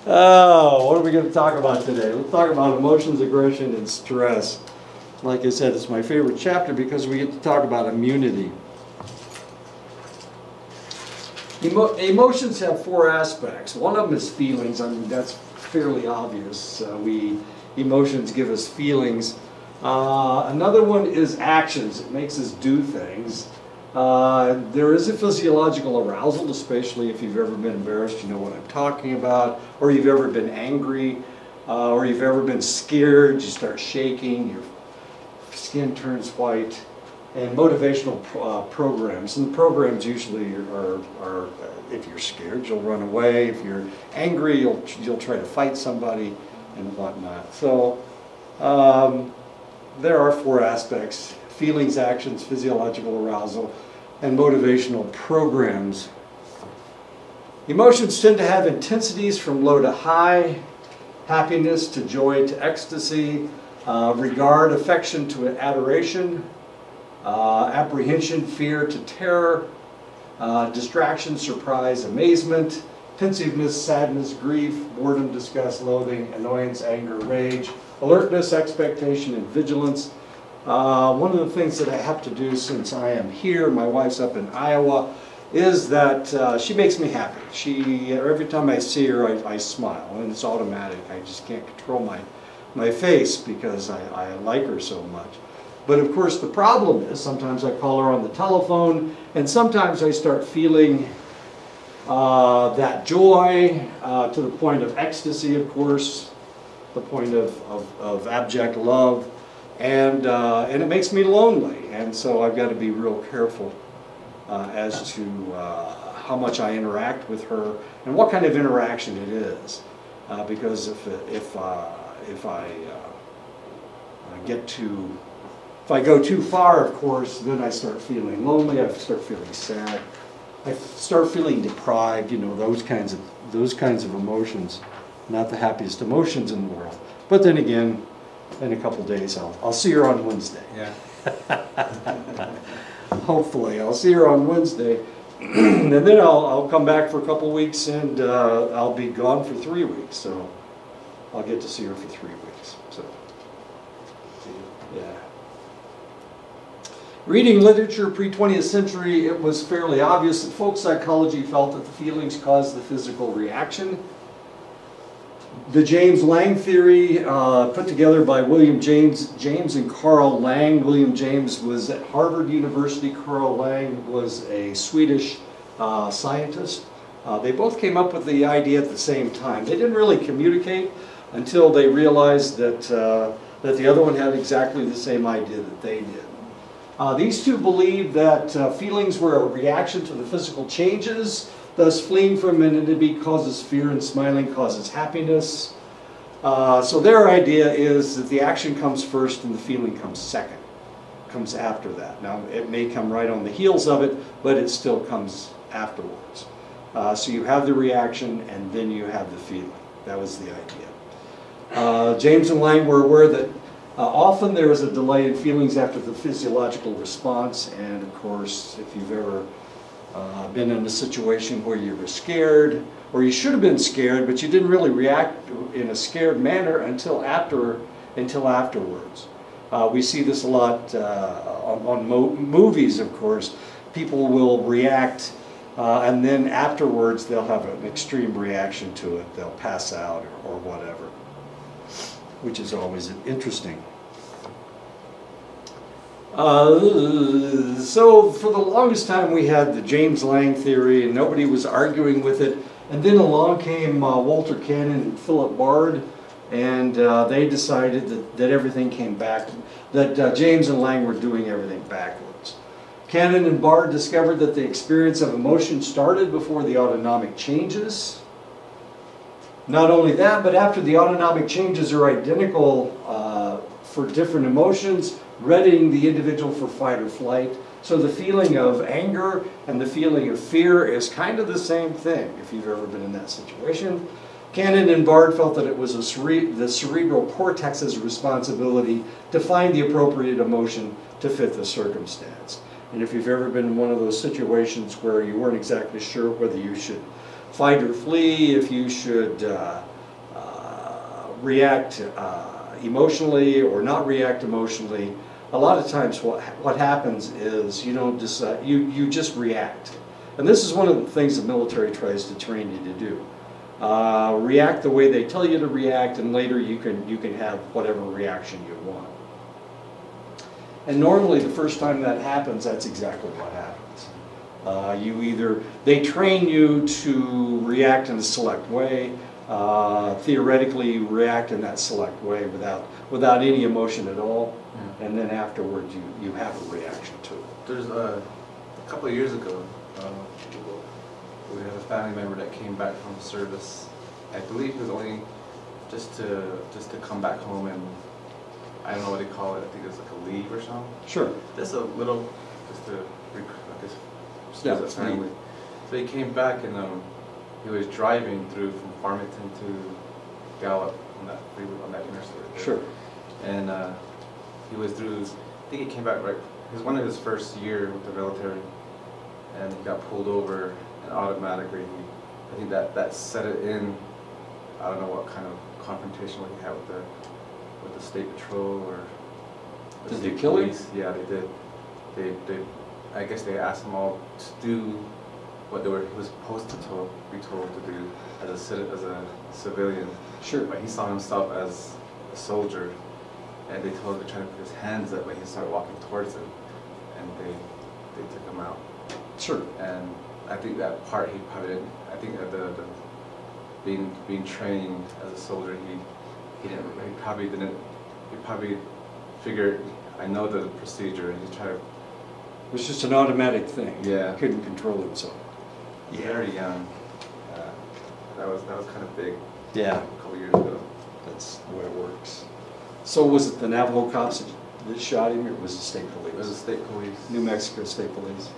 Oh, what are we going to talk about today? Let's talk about emotions, aggression, and stress. Like I said, it's my favorite chapter because we get to talk about immunity. Emotions have four aspects. One of them is feelings. I mean, that's fairly obvious. Emotions give us feelings. Another one is actions. It makes us do things. There is a physiological arousal, especially if you've ever been embarrassed, you know what I'm talking about, or you've ever been angry, or you've ever been scared, you start shaking, your skin turns white. And motivational programs. And the programs usually are if you're scared, you'll run away. If you're angry, you'll try to fight somebody and whatnot. So there are four aspects: feelings, actions, physiological arousal, and motivational programs. Emotions tend to have intensities from low to high, happiness to joy to ecstasy, regard, affection to adoration, apprehension, fear to terror, distraction, surprise, amazement, pensiveness, sadness, grief, boredom, disgust, loathing, annoyance, anger, rage, alertness, expectation, and vigilance. One of the things that I have to do since I am here, my wife's up in Iowa, is that she makes me happy. Every time I see her, I smile, and it's automatic. I just can't control my face because I like her so much. But of course the problem is sometimes I call her on the telephone and sometimes I start feeling that joy to the point of ecstasy, of course, the point of abject love, and it makes me lonely. And so I've got to be real careful as to how much I interact with her and what kind of interaction it is. Because if I go too far, of course, then I start feeling lonely, I start feeling sad, I start feeling deprived, you know, those kinds of emotions. Not the happiest emotions in the world. But then again, in a couple days, I'll see her on Wednesday. Yeah. Hopefully, I'll see her on Wednesday. And then I'll come back for a couple weeks and I'll be gone for 3 weeks. So I'll get to see her for 3 weeks. So, yeah. Reading literature pre-20th century, it was fairly obvious that folk psychology felt that the feelings caused the physical reaction. The James Lang theory, put together by William James and Carl Lang. William James was at Harvard University. Carl Lang was a Swedish scientist. They both came up with the idea at the same time. They didn't really communicate until they realized that the other one had exactly the same idea that they did. These two believed that feelings were a reaction to the physical changes. Thus, fleeing from an enemy causes fear and smiling causes happiness. So their idea is that the action comes first and the feeling comes second, comes after that. Now, it may come right on the heels of it, but it still comes afterwards. So you have the reaction and then you have the feeling. That was the idea. James and Lang were aware that often there is a delay in feelings after the physiological response, and of course, if you've ever been in a situation where you were scared, or you should have been scared, but you didn't really react in a scared manner until afterwards. We see this a lot on movies, of course. People will react, and then afterwards they'll have an extreme reaction to it. They'll pass out or whatever, which is always interesting. So for the longest time we had the James Lang theory and nobody was arguing with it, and then along came Walter Cannon and Philip Bard, and they decided that everything came back, that James and Lang were doing everything backwards. Cannon and Bard discovered that the experience of emotion started before the autonomic changes. Not only that, but after the autonomic changes are identical for different emotions, readying the individual for fight or flight. So the feeling of anger and the feeling of fear is kind of the same thing, if you've ever been in that situation. Cannon and Bard felt that it was the cerebral cortex's responsibility to find the appropriate emotion to fit the circumstance. And if you've ever been in one of those situations where you weren't exactly sure whether you should fight or flee, if you should react emotionally or not react emotionally, a lot of times what happens is you don't decide, you just react. And this is one of the things the military tries to train you to do. React the way they tell you to react, and later you can have whatever reaction you want. And normally the first time that happens, that's exactly what happens. They train you to react in a select way, theoretically react in that select way without any emotion at all, and then afterwards you have a reaction to it. There's a couple of years ago, we had a family member that came back from service. I believe he was only just to come back home, and I don't know what they call it. I think it's like a leave or something. Sure. Just a little, just to, I guess, Yeah, family. So he came back, and he was driving through from Farmington to Gallup on that freeway, on that interstate. Sure. And he was through. I think he came back right. It was one of his first year with the military, and he got pulled over, and automatically, I think that set it in. I don't know what kind of confrontation he had with the state patrol or. Did they kill him? Yeah, they did. They I guess they asked him all to do what he was supposed to be told to do as a civilian. Sure. But he saw himself as a soldier, and they told him to try to put his hands up when he started walking towards him, and they took him out. Sure. And I think that part he probably didn't. I think that the being trained as a soldier, he probably figured, I know the procedure, and he tried to. It was just an automatic thing. Yeah. He couldn't control himself. Yeah. Very young. That was kind of big. Yeah. A couple years ago. That's the way it works. So was it the Navajo cops that shot him, or was it state police? It was the state police. New Mexico State Police.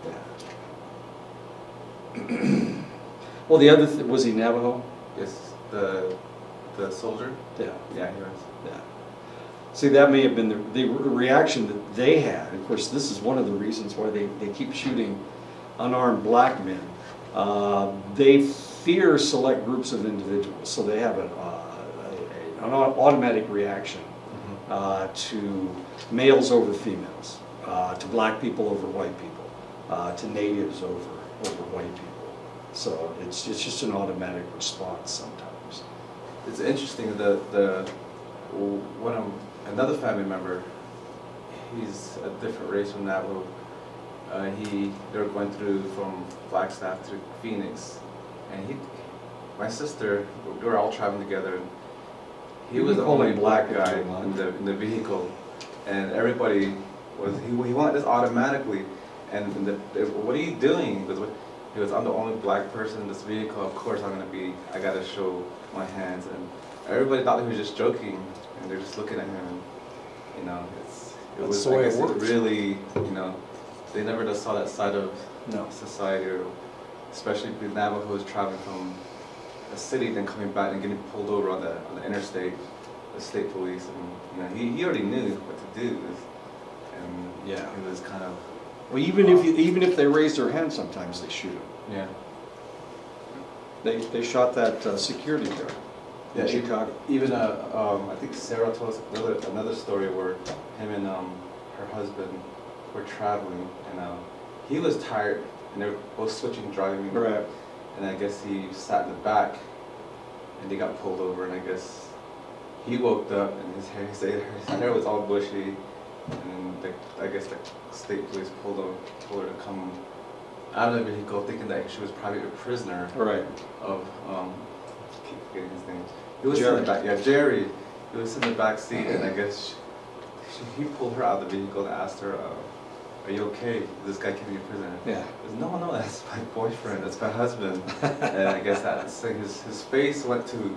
Yeah. Well, the other was he Navajo? Yes. The soldier. Yeah. Yeah, he was. Yeah. See, that may have been the reaction that they had. Of course, this is one of the reasons why they keep shooting unarmed black men. They fear select groups of individuals, so they have an automatic reaction to males over females, to black people over white people, to natives over white people. So it's just an automatic response sometimes. It's interesting another family member, he's a different race from Navajo. They were going through from Flagstaff to Phoenix, and my sister, we were all traveling together. And he was the only black guy in the vehicle, and everybody he wanted this automatically. And what are you doing? He goes, I'm the only black person in this vehicle. Of course I gotta show my hands. And everybody thought he was just joking, and they're just looking at him, and it was the way it works. Really, they never just saw that side of society, or especially the Navajos traveling from a city, then coming back and getting pulled over on the interstate, the state police, and he already knew what to do, and it was kind of. Well, even if they raise their hand, sometimes they shoot them. Yeah. They shot that security guard. Yeah, in Chicago. Even I think Sarah told us another story where him and her husband were traveling, and he was tired, and they were both switching driving. Right. And I guess he sat in the back, and they got pulled over, and I guess he woke up, and his hair was all bushy, and I guess the state police pulled her to come out of the vehicle, thinking that she was probably a prisoner. Right. Of I keep forgetting his name. He was in the back. Yeah, Jerry. He was in the back seat, and I guess he pulled her out of the vehicle and asked her, "Are you okay? This guy keeping you a prisoner?" Yeah. He goes, No, that's my boyfriend. That's my husband. And I guess that's like his face went to.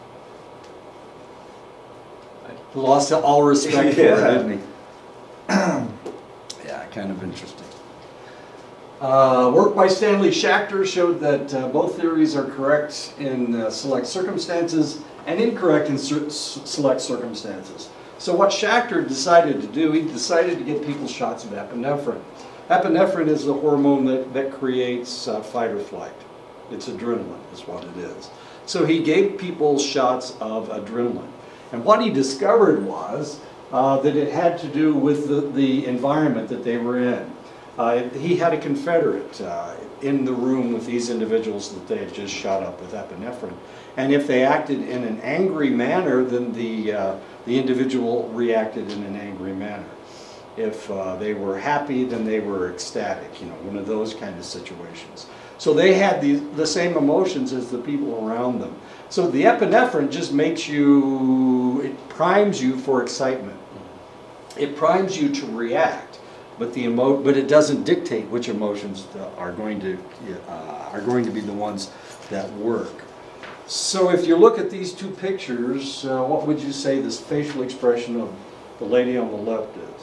Lost all respect for it, didn't he? Yeah, kind of interesting. Work by Stanley Schachter showed that both theories are correct in select circumstances and incorrect in select circumstances. So what Schachter decided to do, he decided to get people shots of epinephrine. Epinephrine is the hormone that creates fight or flight. It's adrenaline is what it is. So he gave people shots of adrenaline. And what he discovered was that it had to do with the environment that they were in. He had a Confederate in the room with these individuals that they had just shot up with epinephrine. And if they acted in an angry manner, then the individual reacted in an angry manner. If they were happy, then they were ecstatic, you know, one of those kind of situations. So they had the same emotions as the people around them. So the epinephrine just makes you, it primes you for excitement. It primes you to react, but it doesn't dictate which emotions are going to be the ones that work. So if you look at these two pictures, what would you say this facial expression of the lady on the left is?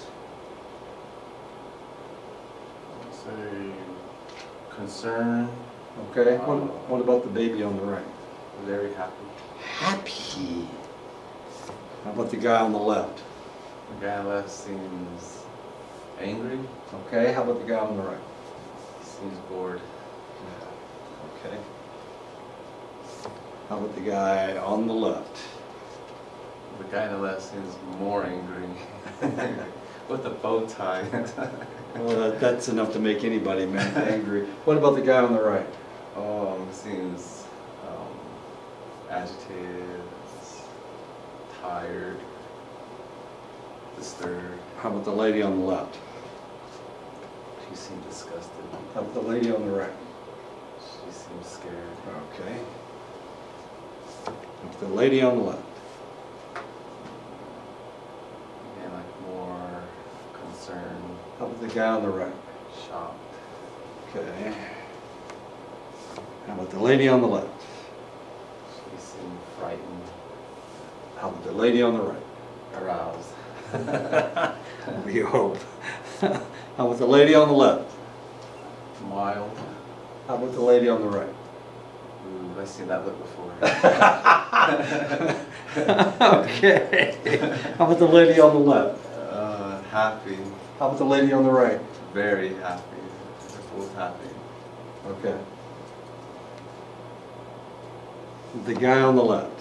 I'd say concern. Okay. What about the baby on the right? Very happy. Happy. How about the guy on the left? The guy on the left seems angry. Okay. How about the guy on the right? Seems bored. Yeah. Okay. How about the guy on the left? The guy on the left seems more angry. With a bow tie. Well, that's enough to make anybody angry. What about the guy on the right? Seems agitated, tired, disturbed. How about the lady on the left? She seemed disgusted. How about the lady on the right? She seems scared. Okay. How about the lady on the left? And like more concerned. How about the guy on the right? Shocked. Okay. How about the lady on the left? She seemed frightened. How about the lady on the right? Aroused. We hope. How about the lady on the left? Mild. How about the lady on the right? Ooh, I've seen that look before. Okay. How about the lady on the left? Happy. How about the lady on the right? Very happy. They're both happy. Okay. The guy on the left.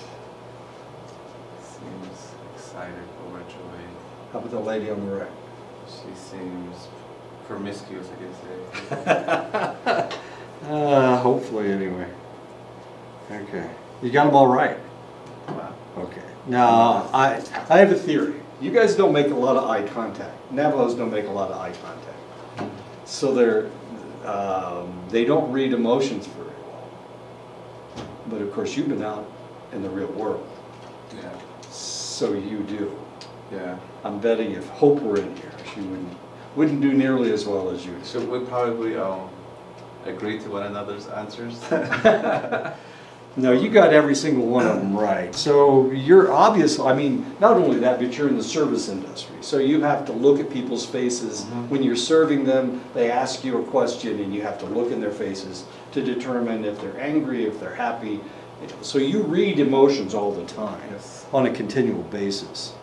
Seems excited, overjoyed. How about the lady on the right? She seems promiscuous, I can say. Hopefully, anyway. Okay. You got them all right. Wow. Okay. Now, I have a theory. You guys don't make a lot of eye contact. Navajos don't make a lot of eye contact. So they don't read emotions very well. But of course, you've been out in the real world. Yeah. So you do. Yeah. I'm betting if Hope were in here, she wouldn't do nearly as well as you do. So we probably agree to one another's answers. No, you got every single one of them right. So you're obviously, I mean, not only that, but you're in the service industry. So you have to look at people's faces. Mm-hmm. When you're serving them, they ask you a question and you have to look in their faces to determine if they're angry, if they're happy. So you read emotions all the time, Yes. on a continual basis.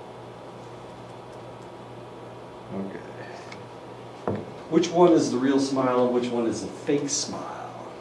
Okay. Which one is the real smile and which one is a fake smile?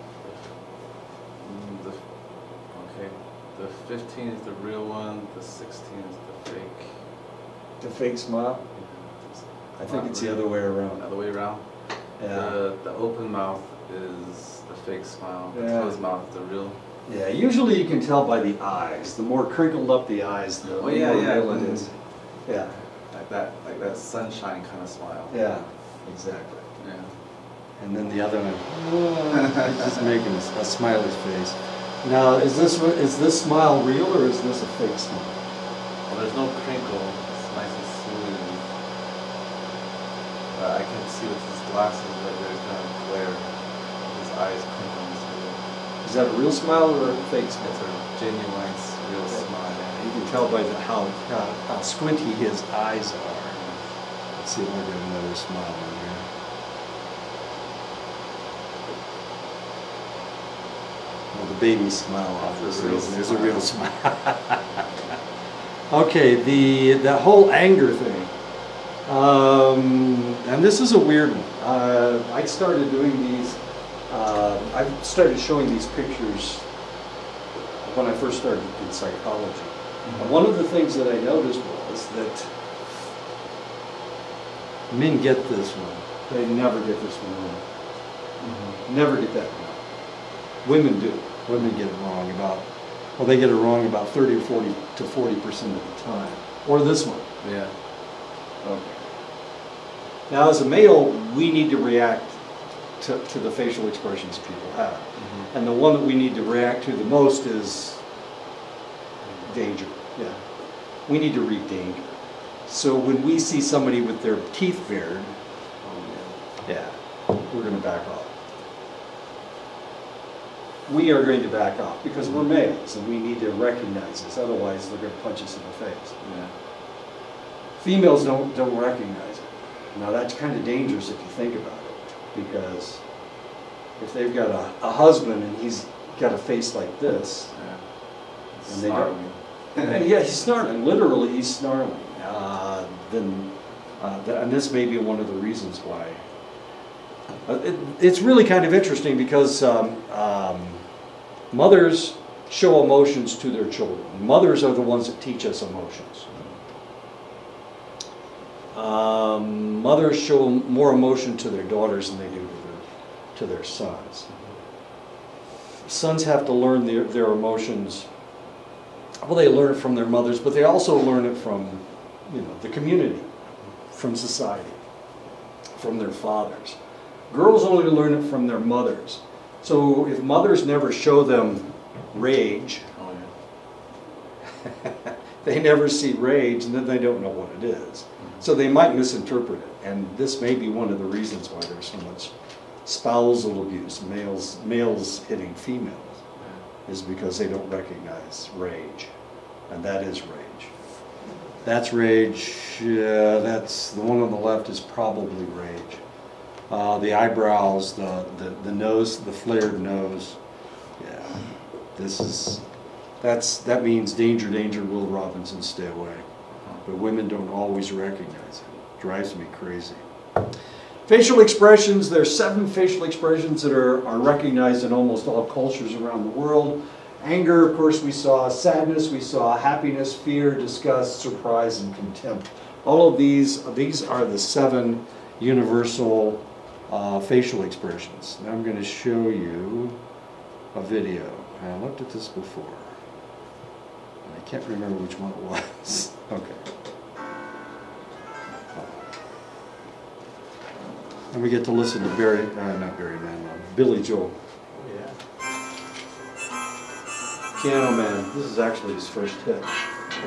The 15 is the real one, the 16 is the fake. The fake smile? I think it's the other way around. Other way around? Yeah. The open mouth is the fake smile, the Yeah. closed mouth is the real. Yeah, usually you can tell by the eyes. The more crinkled up the eyes, the more real it is. Yeah. Like that sunshine kind of smile. Yeah, exactly. Yeah. And then the other one, just making a smiley face. Now, is this smile real or is this a fake smile? Well, there's no crinkle. It's nice and smooth. But I can see with his glasses that there's kind of glare. His eyes crinkling. Is that a real smile or a fake smile? It's a genuine, real smile. You can tell by how squinty his eyes are. Let's see if I get another smile in here. Well, the baby smile obviously is a real smile. Okay, the whole anger thing. And this is a weird one. I started doing these. I started showing these pictures when I first started in psychology. And one of the things that I noticed was that men get this one. They never get this one wrong. Never get that wrong. Women do. Women get it wrong about, well, they get it wrong about 30 or 40 to 40% of the time. Or this one. Yeah. Okay. Now, as a male, we need to react to the facial expressions people have. And the one that we need to react to the most is danger. Yeah. We need to read danger. So when we see somebody with their teeth bared, yeah, we're going to back off. We are going to back off because we're males and we need to recognize this. Otherwise, they're going to punch us in the face. Yeah. Females don't recognize it. Now that's kind of dangerous if you think about it, because if they've got a husband and he's got a face like this, and they don't, and yeah, he's snarling. Literally, he's snarling. And this may be one of the reasons why. It's really kind of interesting because mothers show emotions to their children. Mothers are the ones that teach us emotions. Mothers show more emotion to their daughters than they do to their sons. Sons have to learn their emotions. Well, they learn it from their mothers, but they also learn it from, the community, from society, from their fathers. Girls only learn it from their mothers. So if mothers never show them rage, they never see rage, and then they don't know what it is. So they might misinterpret it, and this may be one of the reasons why there's so much spousal abuse, males hitting females, is because they don't recognize rage, and that is rage. That's rage. That's the one on the left is probably rage. The eyebrows, the nose, the flared nose. Yeah, that means danger, danger, Will Robinson, stay away. But women don't always recognize it. It drives me crazy. Facial expressions, there's 7 facial expressions that are recognized in almost all cultures around the world. Anger, of course, we saw. Sadness, we saw. Happiness, fear, disgust, surprise, and contempt. All of these are the 7 universal facial expressions. Now I'm going to show you a video. I looked at this before. I can't remember which one it was. Okay. And we get to listen to Billy Joel. Yeah. Piano Man. This is actually his first hit. Yeah.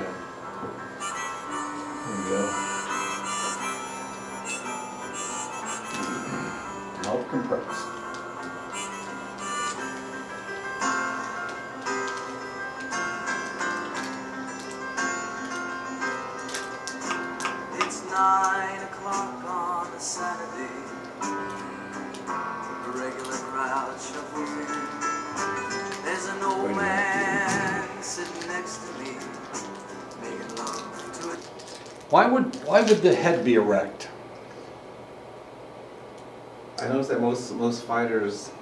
There we go. Mouth compressed. It's 9 o'clock on a Saturday. A regular crowd shuffles in. There's an old man sitting next to me, making love to it. Why would the head be erect? I noticed that most fighters,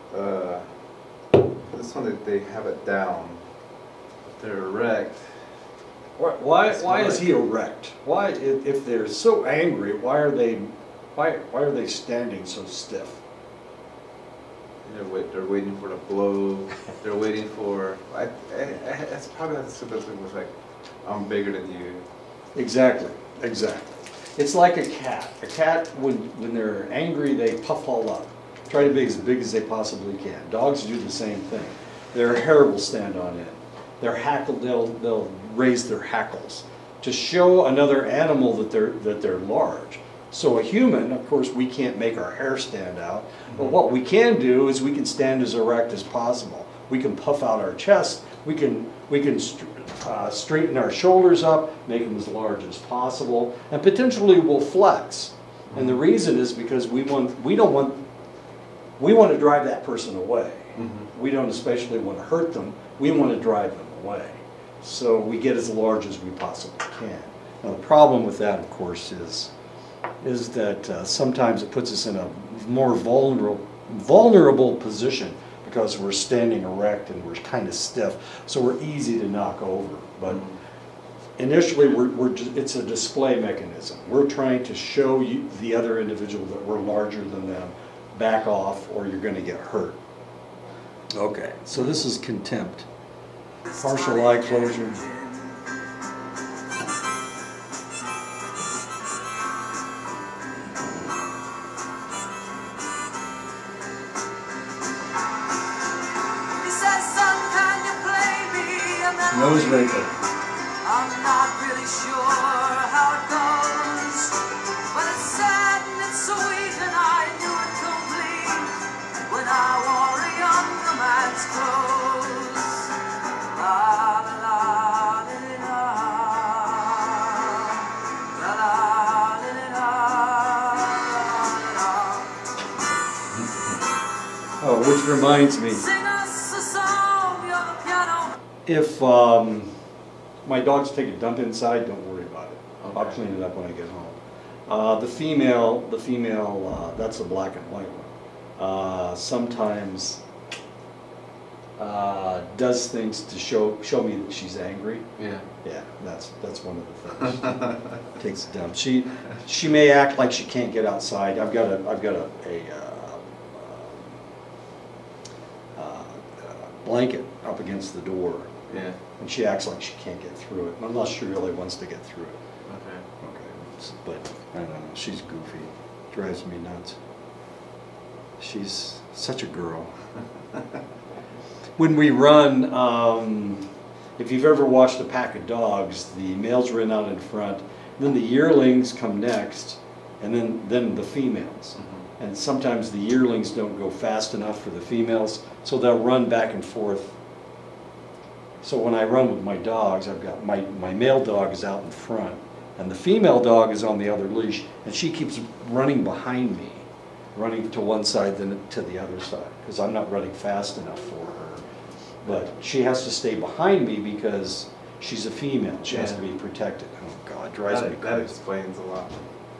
this one they have it down. If they're erect. Why is he erect? Why, if they're so angry, why are they standing so stiff? They're waiting for the blow. They're waiting for. That's probably not the simplest thing. Was like, I'm bigger than you. Exactly. It's like a cat. A cat, when they're angry, they puff all up. Try to be as big as they possibly can. Dogs do the same thing. Their hair will stand on end. Their hackle, they'll raise their hackles to show another animal that they're large. So a human, of course, we can't make our hair stand out, but what we can do is we can stand as erect as possible. We can puff out our chest. We can straighten our shoulders up, make them as large as possible, and potentially we'll flex. And the reason is because we want to drive that person away. We don't especially want to hurt them. We want to drive them away. So we get as large as we possibly can. Now the problem with that, of course, is that sometimes it puts us in a more vulnerable position because we're standing erect and we're kind of stiff, so we're easy to knock over. But initially, it's a display mechanism. We're trying to show you, the other individual, that we're larger than them. Back off or you're going to get hurt. Okay, so this is contempt. Partial eye closure. Nose wrinkle. I'm not really sure how it goes, but it's sad and it's sweet, and I knew it complete when I wore a younger man's clothes. La la la la la la la la la. Oh, which reminds me. Sing us a song, you're the piano. If my dogs take a dump inside, don't worry about it. Okay. I'll clean it up when I get home. The female, that's the black and white one. Sometimes does things to show me that she's angry. Yeah. Yeah, that's one of the things. Takes a dump. She may act like she can't get outside. I've got a blanket up against the door. Yeah. And she acts like she can't get through it, unless she really wants to get through it. Okay. But I don't know, she's goofy. Drives me nuts. She's such a girl. When we run, if you've ever watched a pack of dogs, the males run out in front, then the yearlings come next, and then the females. Mm-hmm. And sometimes the yearlings don't go fast enough for the females, so they'll run back and forth. So when I run with my dogs, I've got my male dog is out in front, and the female dog is on the other leash, and she keeps running behind me, running to one side then to the other side, because I'm not running fast enough for her. But she has to stay behind me because she's a female. She has to be protected. Oh God, drives me That crazy. explains a lot.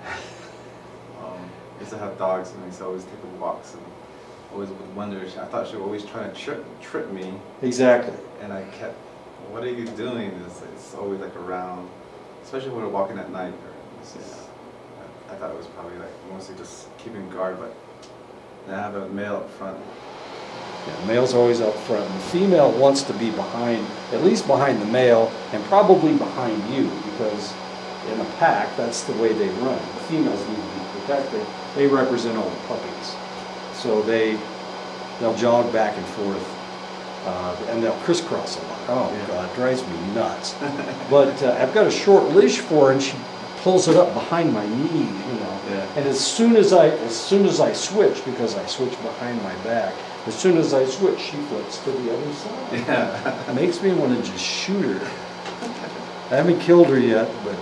I used to have dogs, and I used to always take them walks, and always would wonder. I thought she was always trying to trip me, Exactly. and I kept, "What are you doing?" It's always like around, especially when we're walking at night. I thought it was probably like mostly just keeping guard, but now I have a male up front. Yeah, male's always up front. And the female wants to be behind, at least behind the male, and probably behind you, because in a pack, that's the way they run. The females need to be protected. They represent all the puppies. So they'll jog back and forth, and they'll crisscross a lot. Oh Yeah. God, drives me nuts. But I've got a short leash for her, and she pulls it up behind my knee, you know. Yeah. And as soon as I switch, because I switch behind my back, as soon as I switch, she flips to the other side. Yeah. It makes me want to just shoot her. I haven't killed her yet, but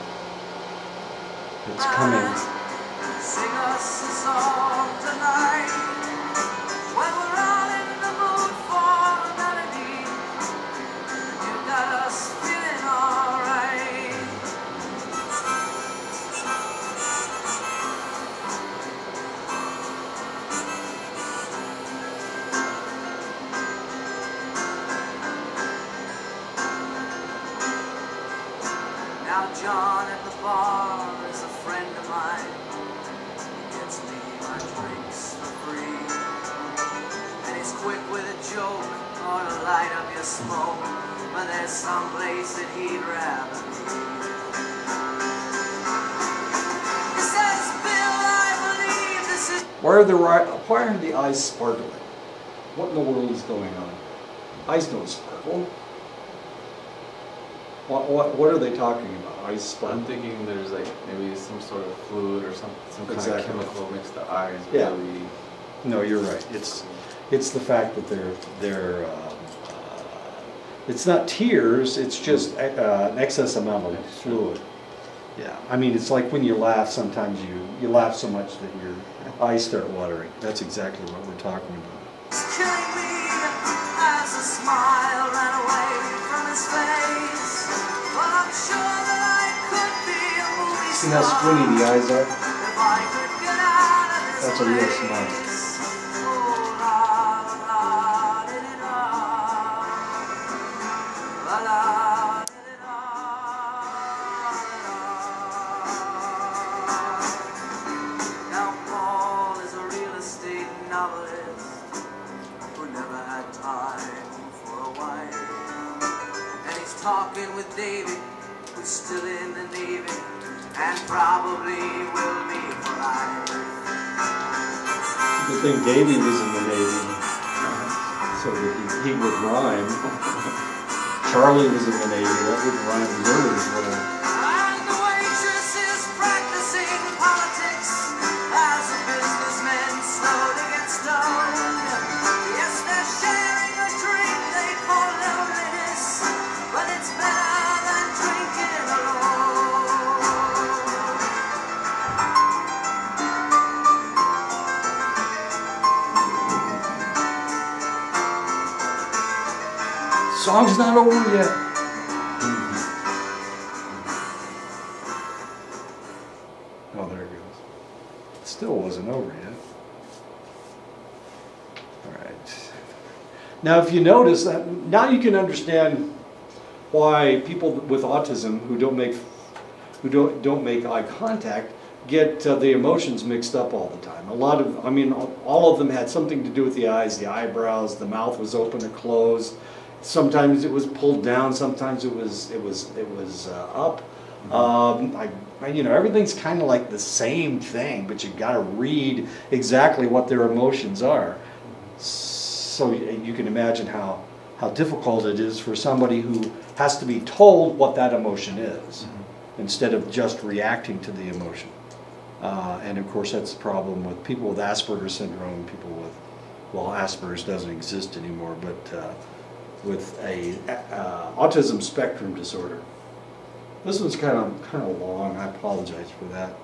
it's coming. Sing us a song tonight when we're all in the mood for a melody. You got us feeling alright. Now John at the bar is a friend of mine. He gets me my drinks for free, and he's quick with a joke or to light up your smoke, but there's some place that he'd rather be. He says, Bill, I believe this is... Why are the eyes sparkling? What in the world is going on? Eyes don't sparkle. What are they talking about? Eyes sparkle? I'm thinking there's like maybe some sort of fluid or some kind Exactly. of chemical makes the eyes Yeah. really. No, you're right. It's the fact that they're it's not tears. It's just an excess amount of fluid. Yeah, I mean it's like when you laugh. Sometimes you laugh so much that your eyes start watering. That's exactly what we're talking about. It's killing me as a smile ran away from his face. Well, I'm sure that I could be a movie See how squinty the eyes are? if I could get out of this That's a real place. smile. Oh, la, la, talking with David, who's still in the Navy, and probably will be for life. Good thing Davy was in the Navy, so that he would rhyme. Charlie was in the Navy, that would rhyme really as well. And the waitress is practicing politics as the businessmen slowly get stoned. Yes, they're sharing a drink they call loneliness, but it's better than drinking alone. Song's not over yet. Oh, there it goes. Still wasn't over yet. All right. Now, if you notice that, now you can understand why people with autism who don't make eye contact get the emotions mixed up all the time. I mean, all of them had something to do with the eyes, the eyebrows, the mouth was open or closed. Sometimes it was pulled down. Sometimes it was up. You know, everything's kind of like the same thing, but you got to read exactly what their emotions are. So you can imagine how difficult it is for somebody who has to be told what that emotion is, instead of just reacting to the emotion. And of course, that's the problem with people with Asperger's syndrome. People with, well, Asperger's doesn't exist anymore, but with a autism spectrum disorder. This one's kind of long. I apologize for that,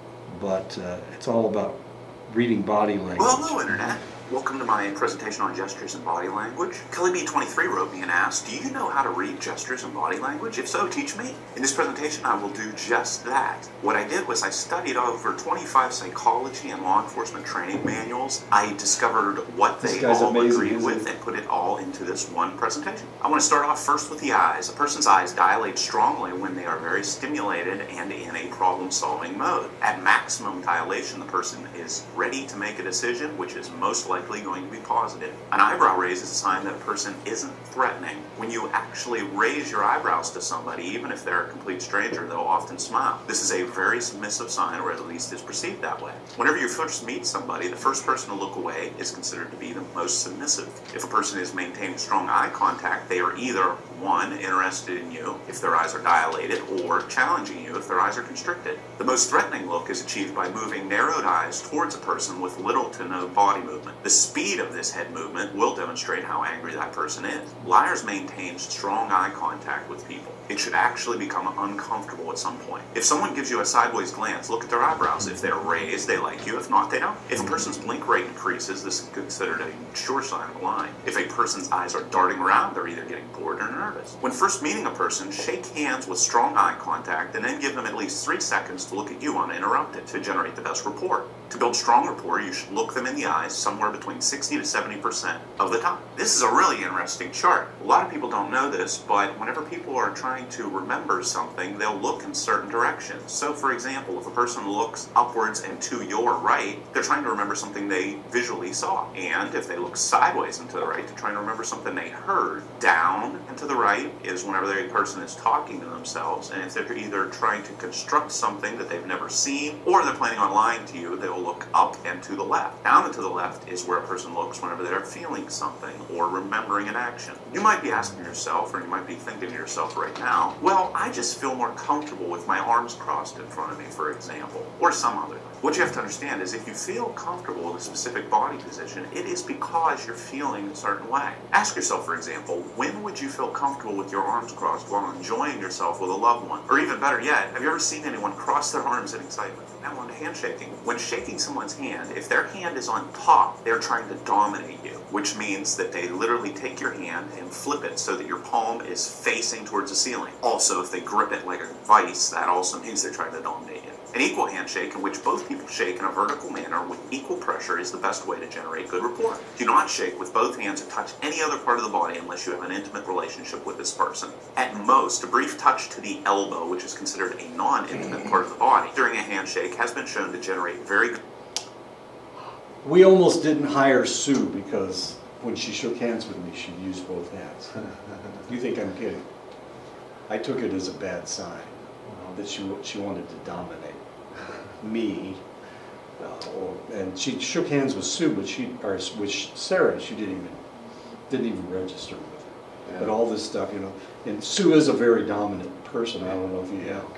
but it's all about reading body language. Well, hello, Internet. Welcome to my presentation on gestures and body language. Kelly B23 wrote me and asked, do you know how to read gestures and body language? If so, teach me. In this presentation, I will do just that. What I did was I studied over 25 psychology and law enforcement training manuals. I discovered what they all agreed with and put it all into this one presentation. I want to start off first with the eyes. A person's eyes dilate strongly when they are very stimulated and in a problem-solving mode. At maximum dilation, the person is ready to make a decision, which is most likely going to be positive. An eyebrow raise is a sign that a person isn't threatening. When you actually raise your eyebrows to somebody, even if they're a complete stranger, they'll often smile. This is a very submissive sign, or at least is perceived that way. Whenever you first meet somebody, the first person to look away is considered to be the most submissive. If a person is maintaining strong eye contact, they are either, one, interested in you, if their eyes are dilated, or challenging you if their eyes are constricted. The most threatening look is achieved by moving narrowed eyes towards a person with little to no body movement. The speed of this head movement will demonstrate how angry that person is. Liars maintain strong eye contact with people. It should actually become uncomfortable at some point. If someone gives you a sideways glance, look at their eyebrows. If they're raised, they like you. If not, they don't. If a person's blink rate increases, this is considered a sure sign of a line. If a person's eyes are darting around, they're either getting bored or nervous. When first meeting a person, shake hands with strong eye contact and then give them at least 3 seconds to look at you uninterrupted to generate the best rapport. To build strong rapport, you should look them in the eyes somewhere between 60 to 70% of the time. This is a really interesting chart. A lot of people don't know this, but whenever people are trying to remember something, they'll look in certain directions. So for example, if a person looks upwards and to your right, they're trying to remember something they visually saw. And if they look sideways and to the right, they're trying to remember something they heard. Down and to the right is whenever the person is talking to themselves, and if they're either trying to construct something that they've never seen, or they're planning on lying to you, they'll look up and to the left. Down and to the left is where a person looks whenever they're feeling something or remembering an action. You might be asking yourself, or you might be thinking to yourself right now, well, I just feel more comfortable with my arms crossed in front of me, for example, or some other thing. What you have to understand is if you feel comfortable in a specific body position, it is because you're feeling a certain way. Ask yourself, for example, when would you feel comfortable with your arms crossed while enjoying yourself with a loved one? Or even better yet, have you ever seen anyone cross their arms in excitement? Now on to handshaking. When shaking someone's hand, if their hand is on top, they're trying to dominate you, which means that they literally take your hand and flip it so that your palm is facing towards the ceiling. Also, if they grip it like a vice, that also means they're trying to dominate you. An equal handshake in which both people shake in a vertical manner with equal pressure is the best way to generate good rapport. Do not shake with both hands or touch any other part of the body unless you have an intimate relationship with this person. At most, a brief touch to the elbow, which is considered a non-intimate part of the body, during a handshake has been shown to generate very good... We almost didn't hire Sue because when she shook hands with me, she used both hands. You think I'm kidding? I took it as a bad sign, that she wanted to dominate me. And she shook hands with Sue, but with Sarah, she didn't even register with her. Yeah. But all this stuff, and Sue is a very dominant person. I don't know if you, okay.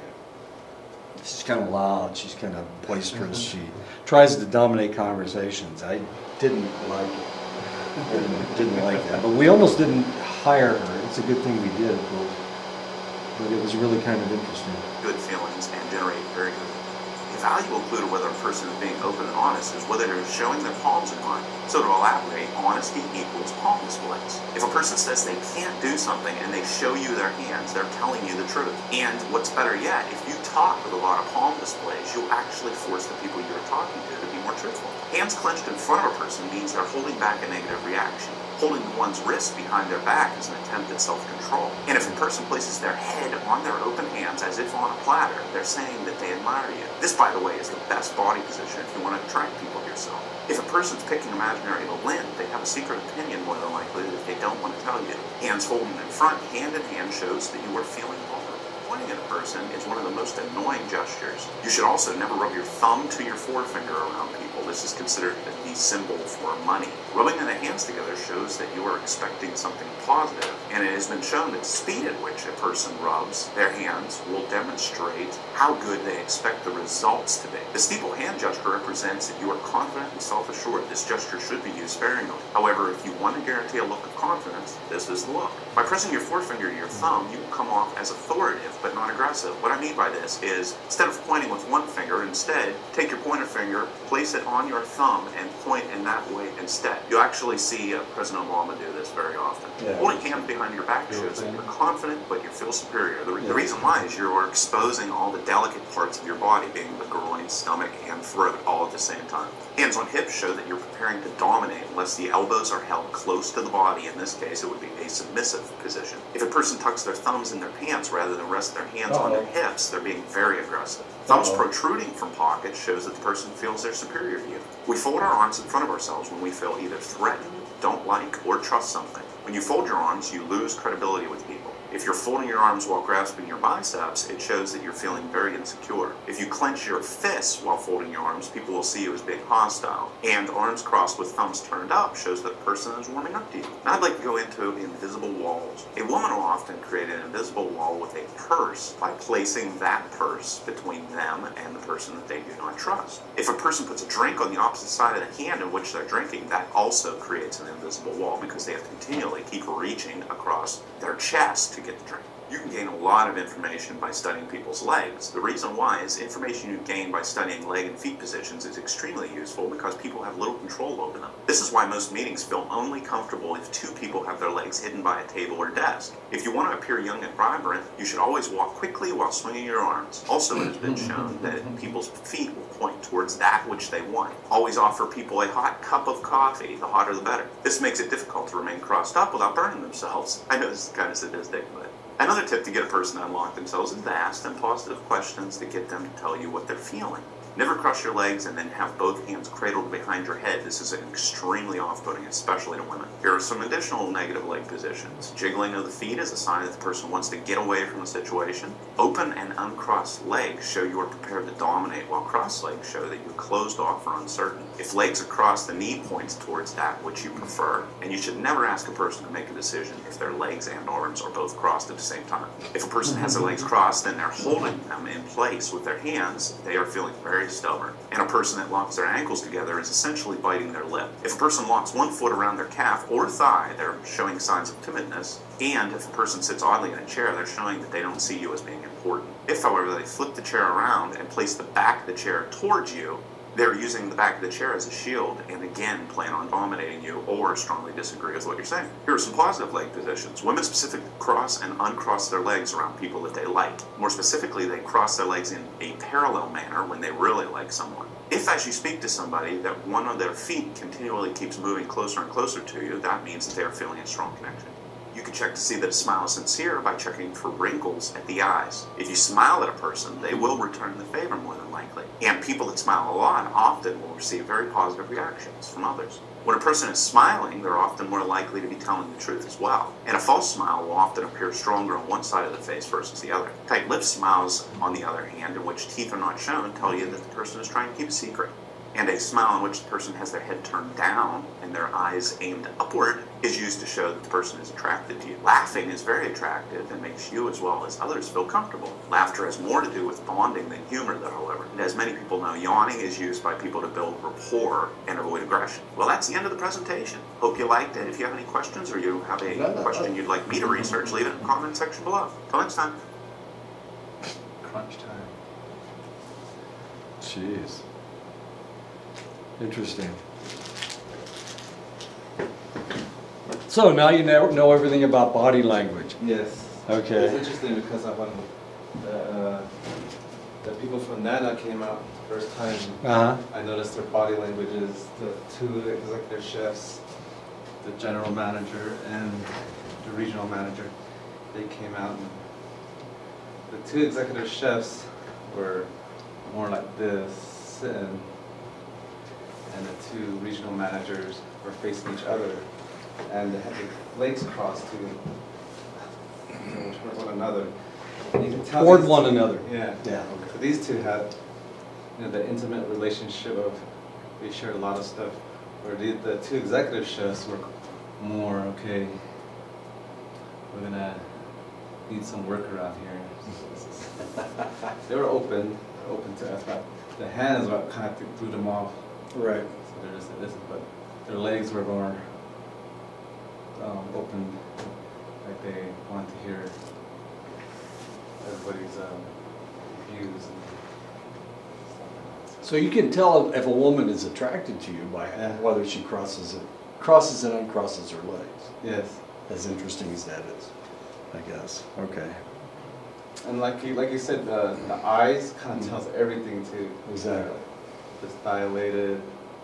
She's kind of loud, she's kind of boisterous, she tries to dominate conversations. I didn't like it. Didn't like that. But we almost didn't hire her. It's a good thing we did, but it was really kind of interesting. Good feelings and generate very good. A valuable clue to whether a person is being open and honest is whether they're showing their palms or not. So to elaborate, honesty equals palm displays. If a person says they can't do something and they show you their hands, they're telling you the truth. And what's better yet, if you talk with a lot of palm displays, you'll actually force the people you're talking to be more truthful. Hands clenched in front of a person means they're holding back a negative reaction. Holding one's wrist behind their back is an attempt at self-control. And if a person places their head on their open hands as if on a platter, they're saying that they admire you. This, by the way, is the best body position if you want to attract people to yourself. If a person's picking imaginary lint, they have a secret opinion more than likely that they don't want to tell you. Hands holding in front, hand in hand, shows that you are feeling vulnerable. Pointing at a person is one of the most annoying gestures. You should also never rub your thumb to your forefinger around people. This is considered the symbol for money. Rubbing the hands together shows that you are expecting something positive, and it has been shown that the speed at which a person rubs their hands will demonstrate how good they expect the results to be. The steeple hand gesture represents that you are confident and self-assured. This gesture should be used sparingly. However, if you want to guarantee a look of confidence, this is the look. By pressing your forefinger to your thumb, you will come off as authoritative but not aggressive. What I mean by this is, instead of pointing with one finger, instead, take your pointer finger, place it on your thumb, and point in that way instead. You'll actually see President Obama do this very often. Yeah. Holding hands behind your back shows that you're confident, but you feel superior. The reason why is you are exposing all the delicate parts of your body, being the groin, stomach, and throat, all at the same time. Hands on hips show that you're preparing to dominate unless the elbows are held close to the body. In this case, it would be a submissive position. If a person tucks their thumbs in their pants rather than rest their hands on their hips, they're being very aggressive. Thumbs protruding from pockets shows that the person feels they're superior to you. We fold our arms in front of ourselves when we feel either threatened, don't like, or trust something. When you fold your arms, you lose credibility with people. If you're folding your arms while grasping your biceps, it shows that you're feeling very insecure. If you clench your fists while folding your arms, people will see you as being hostile. And arms crossed with thumbs turned up shows that the person is warming up to you. Now I'd like to go into invisible walls. A woman will often create an invisible wall with a purse by placing that purse between them and the person that they do not trust. If a person puts a drink on the opposite side of the hand in which they're drinking, that also creates an invisible wall because they have to continually keep reaching across their chest to get the drink. You can gain a lot of information by studying people's legs. The reason why is information you gain by studying leg and feet positions is extremely useful because people have little control over them. This is why most meetings feel only comfortable if two people have their legs hidden by a table or desk. If you want to appear young and vibrant, you should always walk quickly while swinging your arms. Also, it has been shown that people's feet will point towards that which they want. Always offer people a hot cup of coffee, the hotter the better. This makes it difficult to remain crossed up without burning themselves. I know this is kind of sadistic, but another tip to get a person to unlock themselves is to ask them positive questions to get them to tell you what they're feeling. Never cross your legs and then have both hands cradled behind your head. This is extremely off-putting, especially to women. Here are some additional negative leg positions. Jiggling of the feet is a sign that the person wants to get away from the situation. Open and uncrossed legs show you are prepared to dominate, while crossed legs show that you're closed off or uncertain. If legs are crossed, the knee points towards that which you prefer, and you should never ask a person to make a decision if their legs and arms are both crossed at the same time. If a person has their legs crossed and they're holding them in place with their hands, they are feeling very stubborn. And a person that locks their ankles together is essentially biting their lip. If a person locks one foot around their calf or thigh, they're showing signs of timidness. And if a person sits oddly in a chair, they're showing that they don't see you as being important. If, however, they flip the chair around and place the back of the chair towards you, they're using the back of the chair as a shield and again plan on dominating you or strongly disagree with what you're saying. Here are some positive leg positions. Women specifically cross and uncross their legs around people that they like. More specifically, they cross their legs in a parallel manner when they really like someone. If as you speak to somebody that one of their feet continually keeps moving closer and closer to you, that means that they are feeling a strong connection. You can check to see that a smile is sincere by checking for wrinkles at the eyes. If you smile at a person, they will return the favor more than likely. And people that smile a lot often will receive very positive reactions from others. When a person is smiling, they're often more likely to be telling the truth as well. And a false smile will often appear stronger on one side of the face versus the other. Tight-lipped smiles, on the other hand, in which teeth are not shown, tell you that the person is trying to keep a secret. And a smile in which the person has their head turned down and their eyes aimed upward is used to show that the person is attracted to you. Laughing is very attractive and makes you as well as others feel comfortable. Laughter has more to do with bonding than humor, though, however. And as many people know, yawning is used by people to build rapport and avoid aggression. Well, that's the end of the presentation. Hope you liked it. If you have any questions or you have a question you'd like me to research, leave it in the comment section below. Till next time. Crunch time. Jeez. Interesting. So now you know everything about body language. Yes. Okay. It's interesting because when the people from NANA came out the first time, I noticed their body languages. The two executive chefs, the general manager and the regional manager, they came out, and the two executive chefs were more like this, and the two regional managers were facing each other, and they had their legs crossed towards one another. And you can tell Toward one another. Yeah. Yeah. So these two had, the intimate relationship of, they shared a lot of stuff. Where the two executive chefs were more, okay, we're gonna need some work around here. They were open to us, but the hands what kind of threw them off. Right. So there's this, but their legs were more open, like they wanted to hear everybody's views and stuff like that. So you can tell if a woman is attracted to you by whether she crosses and uncrosses her legs. Yes. As interesting as that is, I guess. Okay. And like you said, the eyes kind of tells everything too. Exactly. Just dilated,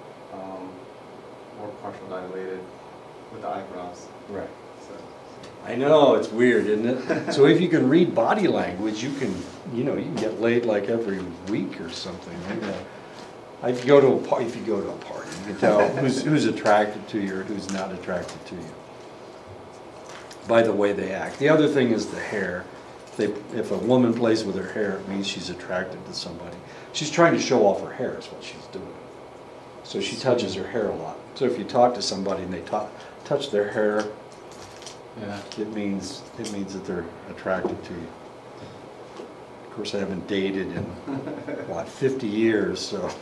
more partial dilated with the eyebrows. Right. So. I know, it's weird, isn't it? So if you can read body language, you can get laid like every week or something. If you go to a party, you can tell who's attracted to you or who's not attracted to you by the way they act. The other thing is the hair. If a woman plays with her hair, it means she's attracted to somebody. She's trying to show off her hair is what she's doing. So she touches her hair a lot. So if you talk to somebody and they touch their hair, it means that they're attracted to you. Of course, I haven't dated in, 50 years, so.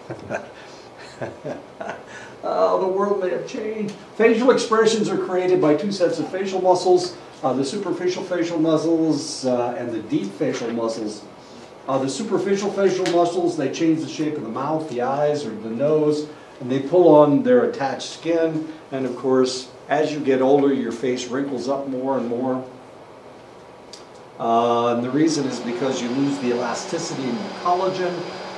Oh, the world may have changed. Facial expressions are created by two sets of facial muscles, the superficial facial muscles and the deep facial muscles. The superficial facial muscles, they change the shape of the mouth, the eyes, or the nose, and they pull on their attached skin. And of course, as you get older, your face wrinkles up more and more. And the reason is because you lose the elasticity in your collagen.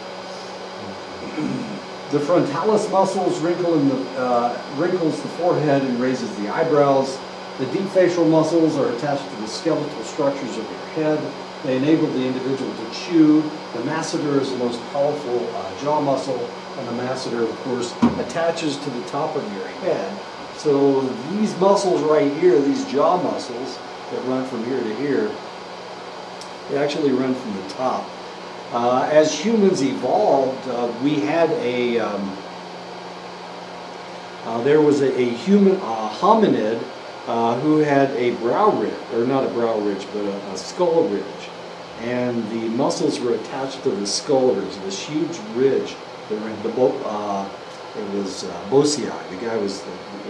The frontalis muscles wrinkles the forehead and raises the eyebrows. The deep facial muscles are attached to the skeletal structures of your head. They enable the individual to chew. The masseter is the most powerful jaw muscle, and the masseter, of course, attaches to the top of your head. So these muscles right here, these jaw muscles that run from here to here, they actually run from the top. As humans evolved, we had there was a human hominid who had a brow ridge, or not a brow ridge, but a skull ridge. And the muscles were attached to the skull ridge, this huge ridge. It was Bosei. The guy was,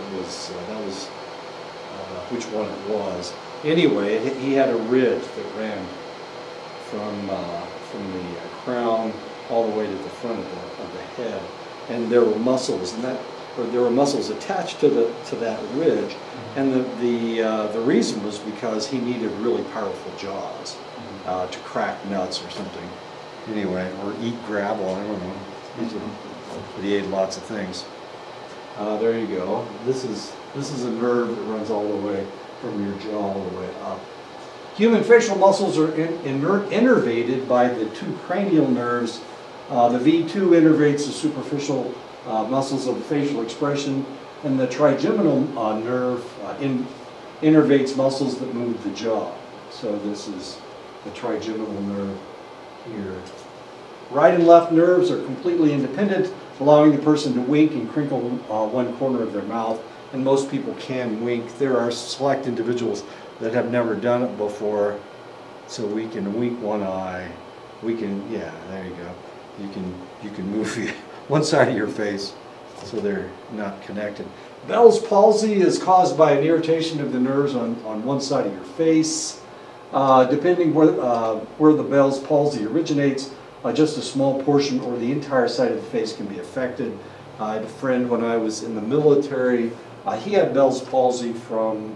which one it was. Anyway, he had a ridge that ran from the crown all the way to the front of the head, and there were muscles, and there were muscles attached to that ridge, and the reason was because he needed really powerful jaws to crack nuts or something. Anyway, or eat gravel. I don't know. But he ate lots of things. There you go. This is a nerve that runs all the way from your jaw all the way up. Human facial muscles are innervated by the two cranial nerves. The V2 innervates the superficial muscles of the facial expression. And the trigeminal nerve innervates muscles that move the jaw. So this is the trigeminal nerve here. Right and left nerves are completely independent, allowing the person to wink and crinkle one corner of their mouth. And most people can wink. There are select individuals that have never done it before. So we can wink one eye. We can, yeah, there you go. You can move one side of your face so they're not connected. Bell's palsy is caused by an irritation of the nerves on one side of your face. Depending where the Bell's palsy originates, just a small portion or the entire side of the face can be affected. I had a friend when I was in the military. He had Bell's palsy from,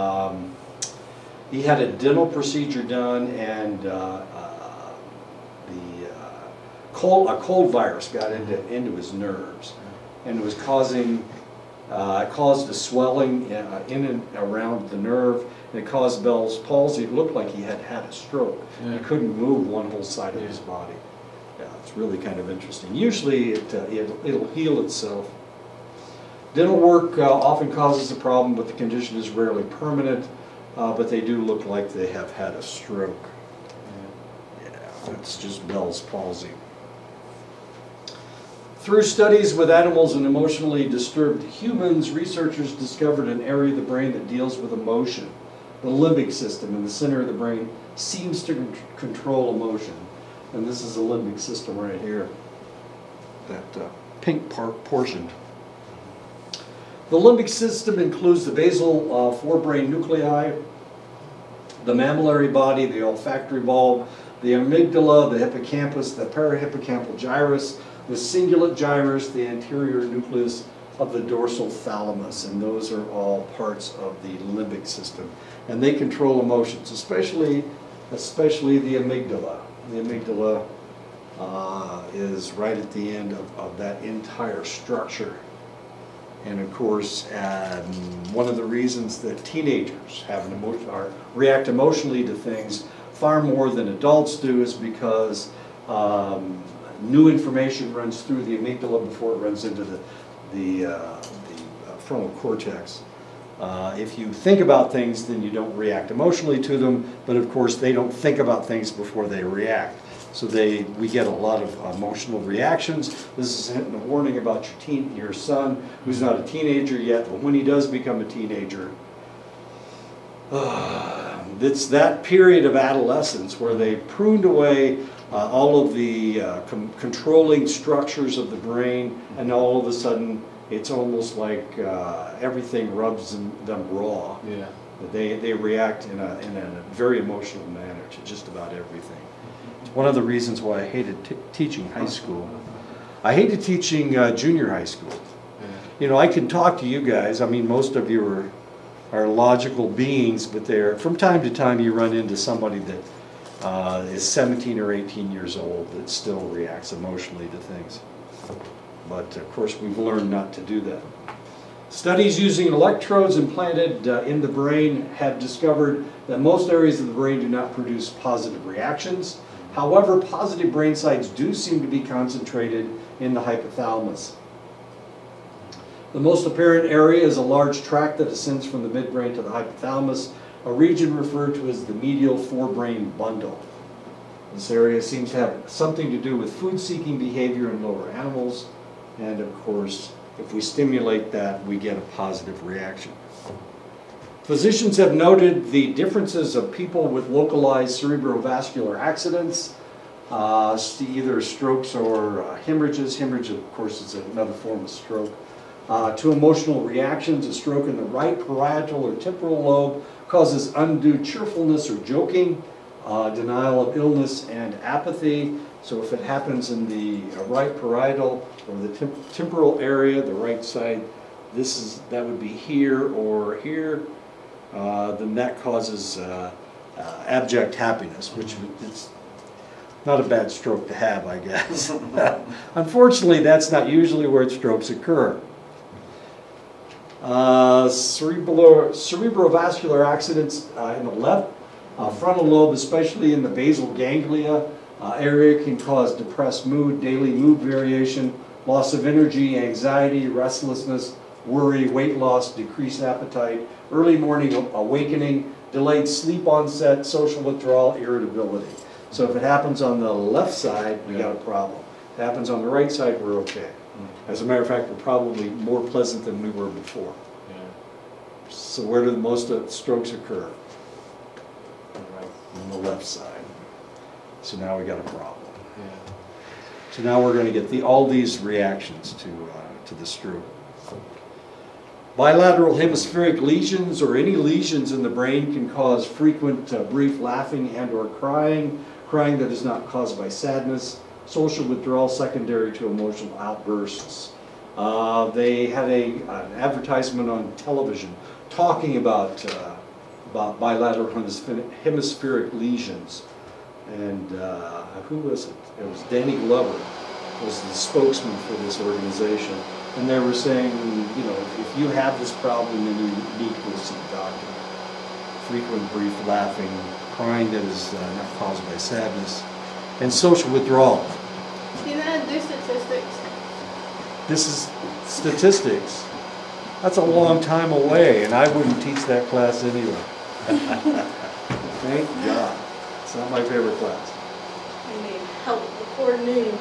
he had a dental procedure done, and a cold virus got into his nerves, and it was causing, it caused a swelling in and around the nerve, and it caused Bell's palsy. It looked like he had had a stroke. Yeah. He couldn't move one whole side of his body. Yeah, it's really kind of interesting. Usually it'll heal itself. Dental work often causes a problem, but the condition is rarely permanent, but they do look like they have had a stroke. Yeah, it's just Bell's palsy. Through studies with animals and emotionally disturbed humans, researchers discovered an area of the brain that deals with emotion. The limbic system in the center of the brain seems to control emotion. And this is the limbic system right here, that pink portion. The limbic system includes the basal forebrain nuclei, the mammillary body, the olfactory bulb, the amygdala, the hippocampus, the parahippocampal gyrus, the cingulate gyrus, the anterior nucleus of the dorsal thalamus, and those are all parts of the limbic system. And they control emotions, especially the amygdala. The amygdala is right at the end of that entire structure. And of course, one of the reasons that teenagers have react emotionally to things far more than adults do is because new information runs through the amygdala before it runs into the frontal cortex. If you think about things, then you don't react emotionally to them, but of course they don't think about things before they react. So we get a lot of emotional reactions. This is a warning about your son, who's not a teenager yet, but when he does become a teenager, it's that period of adolescence where they pruned away all of the controlling structures of the brain, and all of a sudden it's almost like everything rubs them raw. Yeah. They react in a very emotional manner to just about everything. It's one of the reasons why I hated teaching high school. I hated teaching junior high school. Yeah. You know, I can talk to you guys. I mean, most of you are logical beings, but from time to time you run into somebody that is 17 or 18 years old that still reacts emotionally to things. But of course we've learned not to do that. Studies using electrodes implanted in the brain have discovered that most areas of the brain do not produce positive reactions. However, positive brain sites do seem to be concentrated in the hypothalamus. The most apparent area is a large tract that ascends from the midbrain to the hypothalamus, a region referred to as the medial forebrain bundle. This area seems to have something to do with food-seeking behavior in lower animals, and of course, if we stimulate that, we get a positive reaction. Physicians have noted the differences of people with localized cerebrovascular accidents, either strokes or hemorrhages. Hemorrhage, of course, is another form of stroke. To emotional reactions, a stroke in the right parietal or temporal lobe causes undue cheerfulness or joking, denial of illness, and apathy. So if it happens in the right parietal or the temporal area, the right side, that would be here or here, then that causes abject happiness, which is not a bad stroke to have, I guess. Unfortunately, that's not usually where strokes occur. Cerebrovascular accidents in the left frontal lobe, especially in the basal ganglia area, can cause depressed mood, daily mood variation, loss of energy, anxiety, restlessness, worry, weight loss, decreased appetite, early morning awakening, delayed sleep onset, social withdrawal, irritability. So if it happens on the left side, we got a problem. If it happens on the right side, we're okay. As a matter of fact, we're probably more pleasant than we were before. So where do most of the strokes occur? On the left side. So now we got a problem. So now we're going to get all these reactions to the stroke. Bilateral hemispheric lesions or any lesions in the brain can cause frequent brief laughing and or crying that is not caused by sadness, social withdrawal secondary to emotional outbursts. They had an advertisement on television talking about bilateral hemispheric lesions. And who was it? It was Danny Glover was the spokesman for this organization. And they were saying, you know, if you have this problem, then you need to go see a doctor. Frequent brief laughing, crying that is not caused by sadness, and social withdrawal. You didn't do statistics. This is statistics. That's a long time away, and I wouldn't teach that class anyway. Thank God. It's not my favorite class. I need help before noon.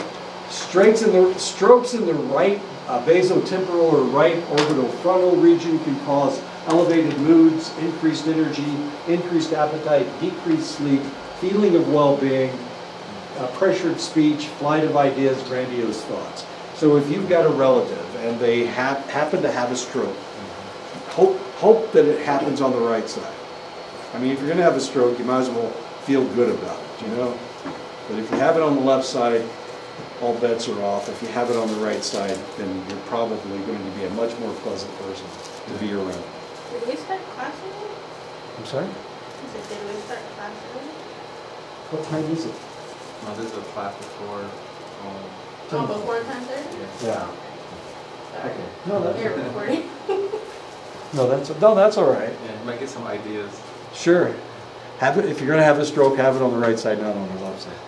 Strokes in the right basotemporal or right orbital frontal region can cause elevated moods, increased energy, increased appetite, decreased sleep, feeling of well-being, pressured speech, flight of ideas, grandiose thoughts. So if you've got a relative and they happen to have a stroke, hope that it happens on the right side. I mean, if you're going to have a stroke, you might as well feel good about it, you know? But if you have it on the left side, all bets are off. If you have it on the right side, then you're probably going to be a much more pleasant person to be around. Did we start class already? I'm sorry? Did we start class already? What time is it? No, this is a class before. Oh, before 10:30? Yeah. Sorry. Okay. No, that's You're recording. no, that's all right. Yeah, you might get some ideas. Sure. Have it if you're going to have a stroke. Have it on the right side, not on the left side.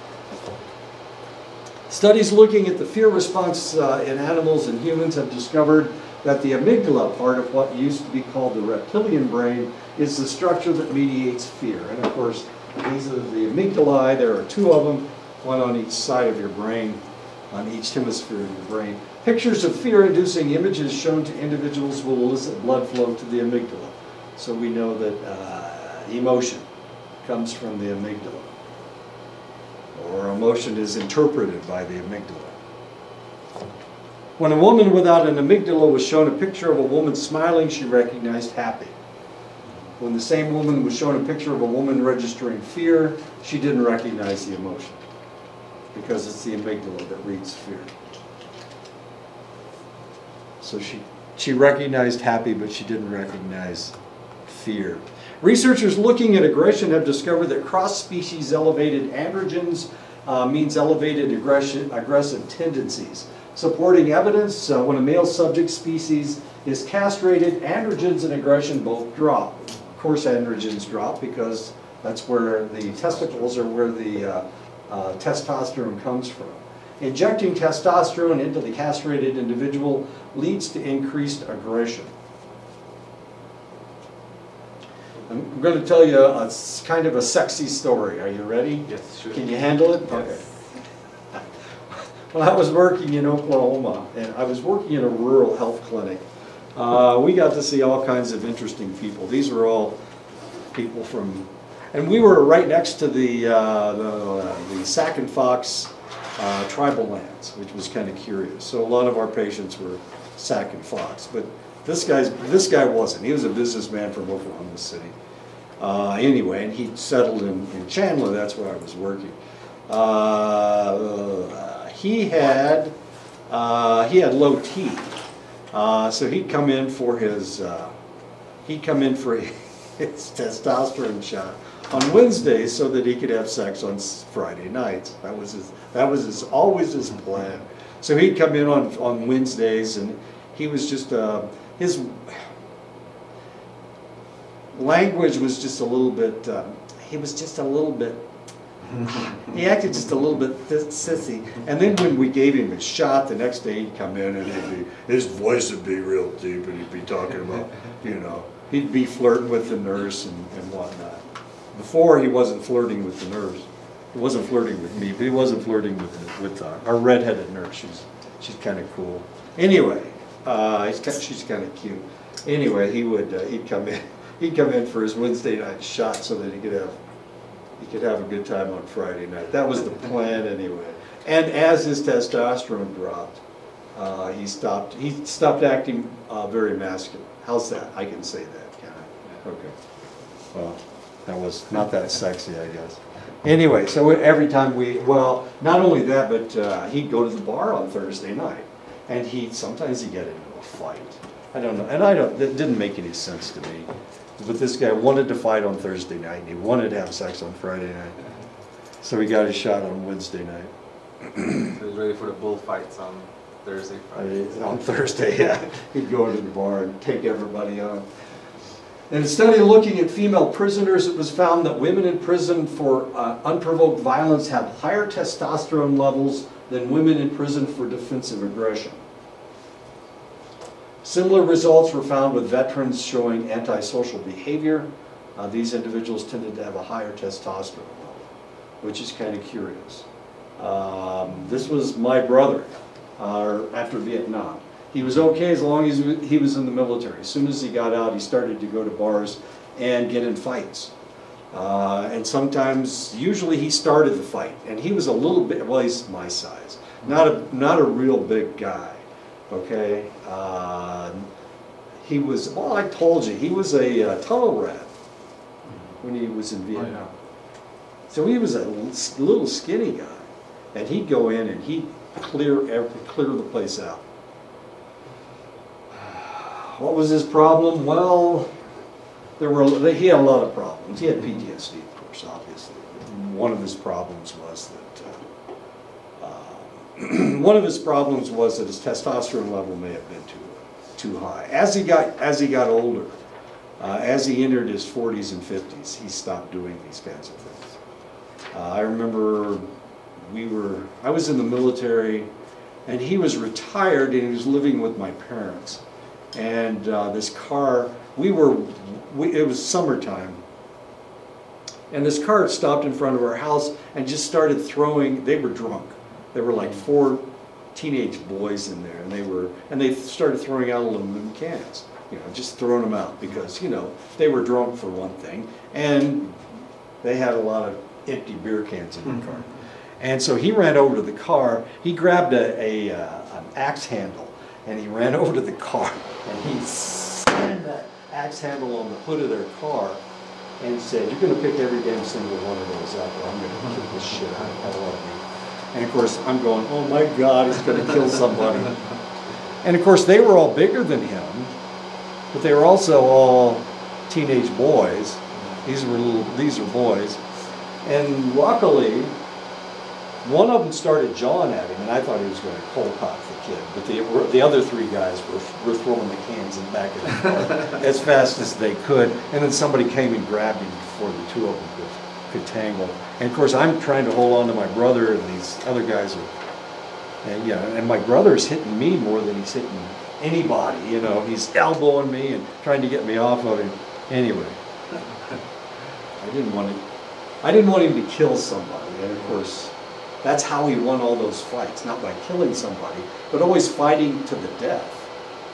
Studies looking at the fear response in animals and humans have discovered that the amygdala, part of what used to be called the reptilian brain, is the structure that mediates fear. And of course, these are the amygdalae. There are two of them, one on each side of your brain, on each hemisphere of your brain. Pictures of fear-inducing images shown to individuals will elicit blood flow to the amygdala. So we know that emotion comes from the amygdala, or emotion is interpreted by the amygdala. When a woman without an amygdala was shown a picture of a woman smiling, she recognized happy. When the same woman was shown a picture of a woman registering fear, she didn't recognize the emotion, because it's the amygdala that reads fear. So she recognized happy, but she didn't recognize fear. Researchers looking at aggression have discovered that cross-species elevated androgens means elevated aggressive tendencies. Supporting evidence, when a male subject species is castrated, androgens and aggression both drop. Of course androgens drop because that's where the testicles are, where the testosterone comes from. Injecting testosterone into the castrated individual leads to increased aggression. I'm going to tell you a kind of a sexy story. Are you ready? Yes, sure. Can you handle it? Yes. Okay. Well, I was working in Oklahoma, and I was working in a rural health clinic. We got to see all kinds of interesting people. These were all people from, and we were right next to the Sac and Fox tribal lands, which was kind of curious. So a lot of our patients were Sac and Fox, but this guy wasn't. He was a businessman from Oklahoma City. Anyway, and he settled in Chandler. That's where I was working. He had low T, so he'd come in for his testosterone shot on Wednesdays so that he could have sex on Friday nights. That was always his plan. So he'd come in on Wednesdays, and he was just his language was just a little bit. He was just a little bit He acted just a little bit sissy. And then when we gave him a shot, the next day he'd come in and his voice would be real deep, and he'd be talking about, you know, he'd be flirting with the nurse and whatnot. Before, he wasn't flirting with the nurse. He wasn't flirting with me, but he wasn't flirting with our redheaded nurse. She's kind of cool. Anyway, she's kind of cute. Anyway, he'd come in for his Wednesday night shot so that he could have a good time on Friday night. That was the plan anyway. And as his testosterone dropped, he stopped acting very masculine. How's that? I can say that, can I? Okay. Well, that was not that sexy, I guess. Anyway, so every time not only that, but he'd go to the bar on Thursday night, and sometimes he'd get into a fight. I don't know, and that didn't make any sense to me. But this guy wanted to fight on Thursday night, and he wanted to have sex on Friday night. So he got his shot on Wednesday night. So he was ready for the bullfights on Thursday, Friday. On Thursday, yeah. He'd go into the bar and take everybody on. In a study looking at female prisoners, it was found that women in prison for unprovoked violence have higher testosterone levels than women in prison for defensive aggression. Similar results were found with veterans showing antisocial behavior. These individuals tended to have a higher testosterone level, which is kind of curious. This was my brother after Vietnam. He was okay as long as he was in the military. As soon as he got out, he started to go to bars and get in fights. And sometimes, usually he started the fight. And he was a little bit, well, he's my size. Not a real big guy. Okay, he was, well, I told you, he was a tunnel rat when he was in Vietnam. Oh, yeah. So he was a little skinny guy, and he'd go in and he'd clear the place out. What was his problem? Well, he had a lot of problems. He had PTSD, of course, obviously. One of his problems was that his testosterone level may have been too high. As he got older, as he entered his 40s and 50s, he stopped doing these kinds of things. I remember I was in the military, and he was retired, and he was living with my parents. And this car, it was summertime, and this car stopped in front of our house and just started throwing. They were drunk. There were like 4 teenage boys in there, and they started throwing out aluminum cans, just throwing them out because, they were drunk for one thing, and they had a lot of empty beer cans in the car. And so he ran over to the car, he grabbed an axe handle, and he ran over to the car, and he slammed that axe handle on the hood of their car and said, "You're going to pick every damn single one of those up, or I'm going to kick this shit out of you." And of course, I'm going, "Oh my God, he's going to kill somebody." And of course, they were all bigger than him, but they were also all teenage boys. These are boys. And luckily, one of them started jawing at him, and I thought he was going to cold cock the kid. But the other 3 guys were throwing the cans in the back of the car as fast as they could. And then somebody came and grabbed him before the 2 of them could tangle. And of course, I'm trying to hold on to my brother, and these other guys are, and my brother's hitting me more than he's hitting anybody. He's elbowing me and trying to get me off of him. Anyway, I didn't want him to kill somebody, and of course, that's how he won all those fights, not by killing somebody, but always fighting to the death.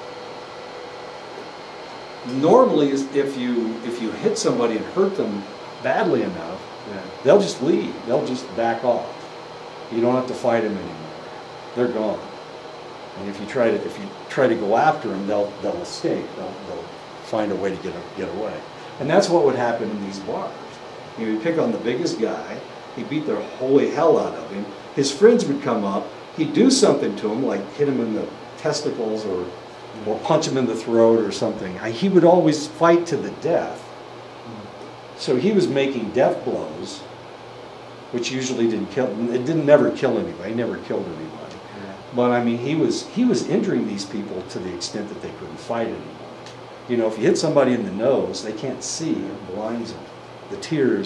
Normally, if you hit somebody and hurt them badly enough, they'll just leave. They'll just back off. You don't have to fight them anymore. They're gone. And if you try to go after them, they'll escape. They'll find a way to get away. And that's what would happen in these bars. You pick on the biggest guy. He beat the holy hell out of him. His friends would come up. He'd do something to him, like hit him in the testicles or punch him in the throat or something. He would always fight to the death. So he was making death blows, which usually didn't kill. It didn't never kill anybody. He never killed anybody. Yeah. But I mean, he was injuring these people to the extent that they couldn't fight anymore. If you hit somebody in the nose, they can't see. It blinds them. The tears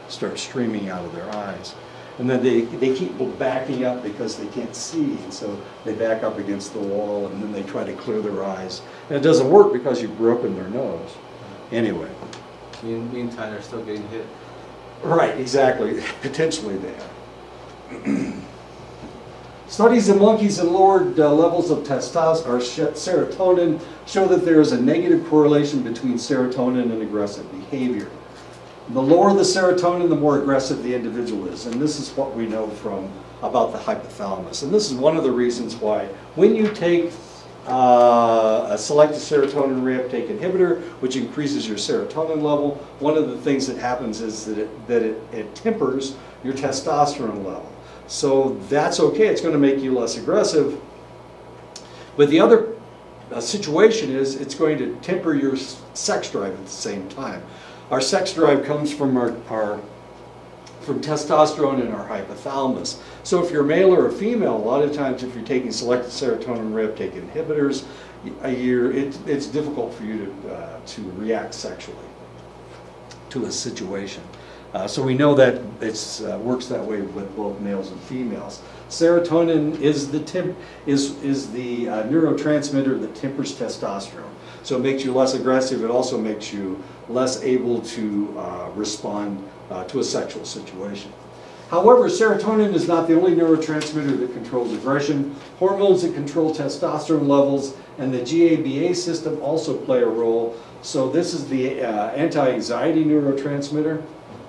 start streaming out of their eyes. And then they keep backing up because they can't see, and so they back up against the wall, and then they try to clear their eyes. And it doesn't work because you've broken their nose. Anyway. Meantime, they're still getting hit. Right, exactly. Potentially they are. Studies in monkeys and lowered levels of testosterone or serotonin show that there is a negative correlation between serotonin and aggressive behavior. The lower the serotonin, the more aggressive the individual is. And this is what we know from about the hypothalamus. And this is one of the reasons why when you take a selective serotonin reuptake inhibitor, which increases your serotonin level, one of the things that happens is that it tempers your testosterone level. So that's okay, it's going to make you less aggressive. But the other situation is it's going to temper your sex drive at the same time. Our sex drive comes from from testosterone in our hypothalamus. So if you're male or a female, a lot of times if you're taking selective serotonin reuptake inhibitors, it's difficult for you to react sexually to a situation. So we know that it works that way with both males and females. Serotonin is the neurotransmitter that tempers testosterone. So it makes you less aggressive. It also makes you less able to respond to a sexual situation. However, serotonin is not the only neurotransmitter that controls aggression. Hormones that control testosterone levels and the GABA system also play a role. So this is the anti-anxiety neurotransmitter.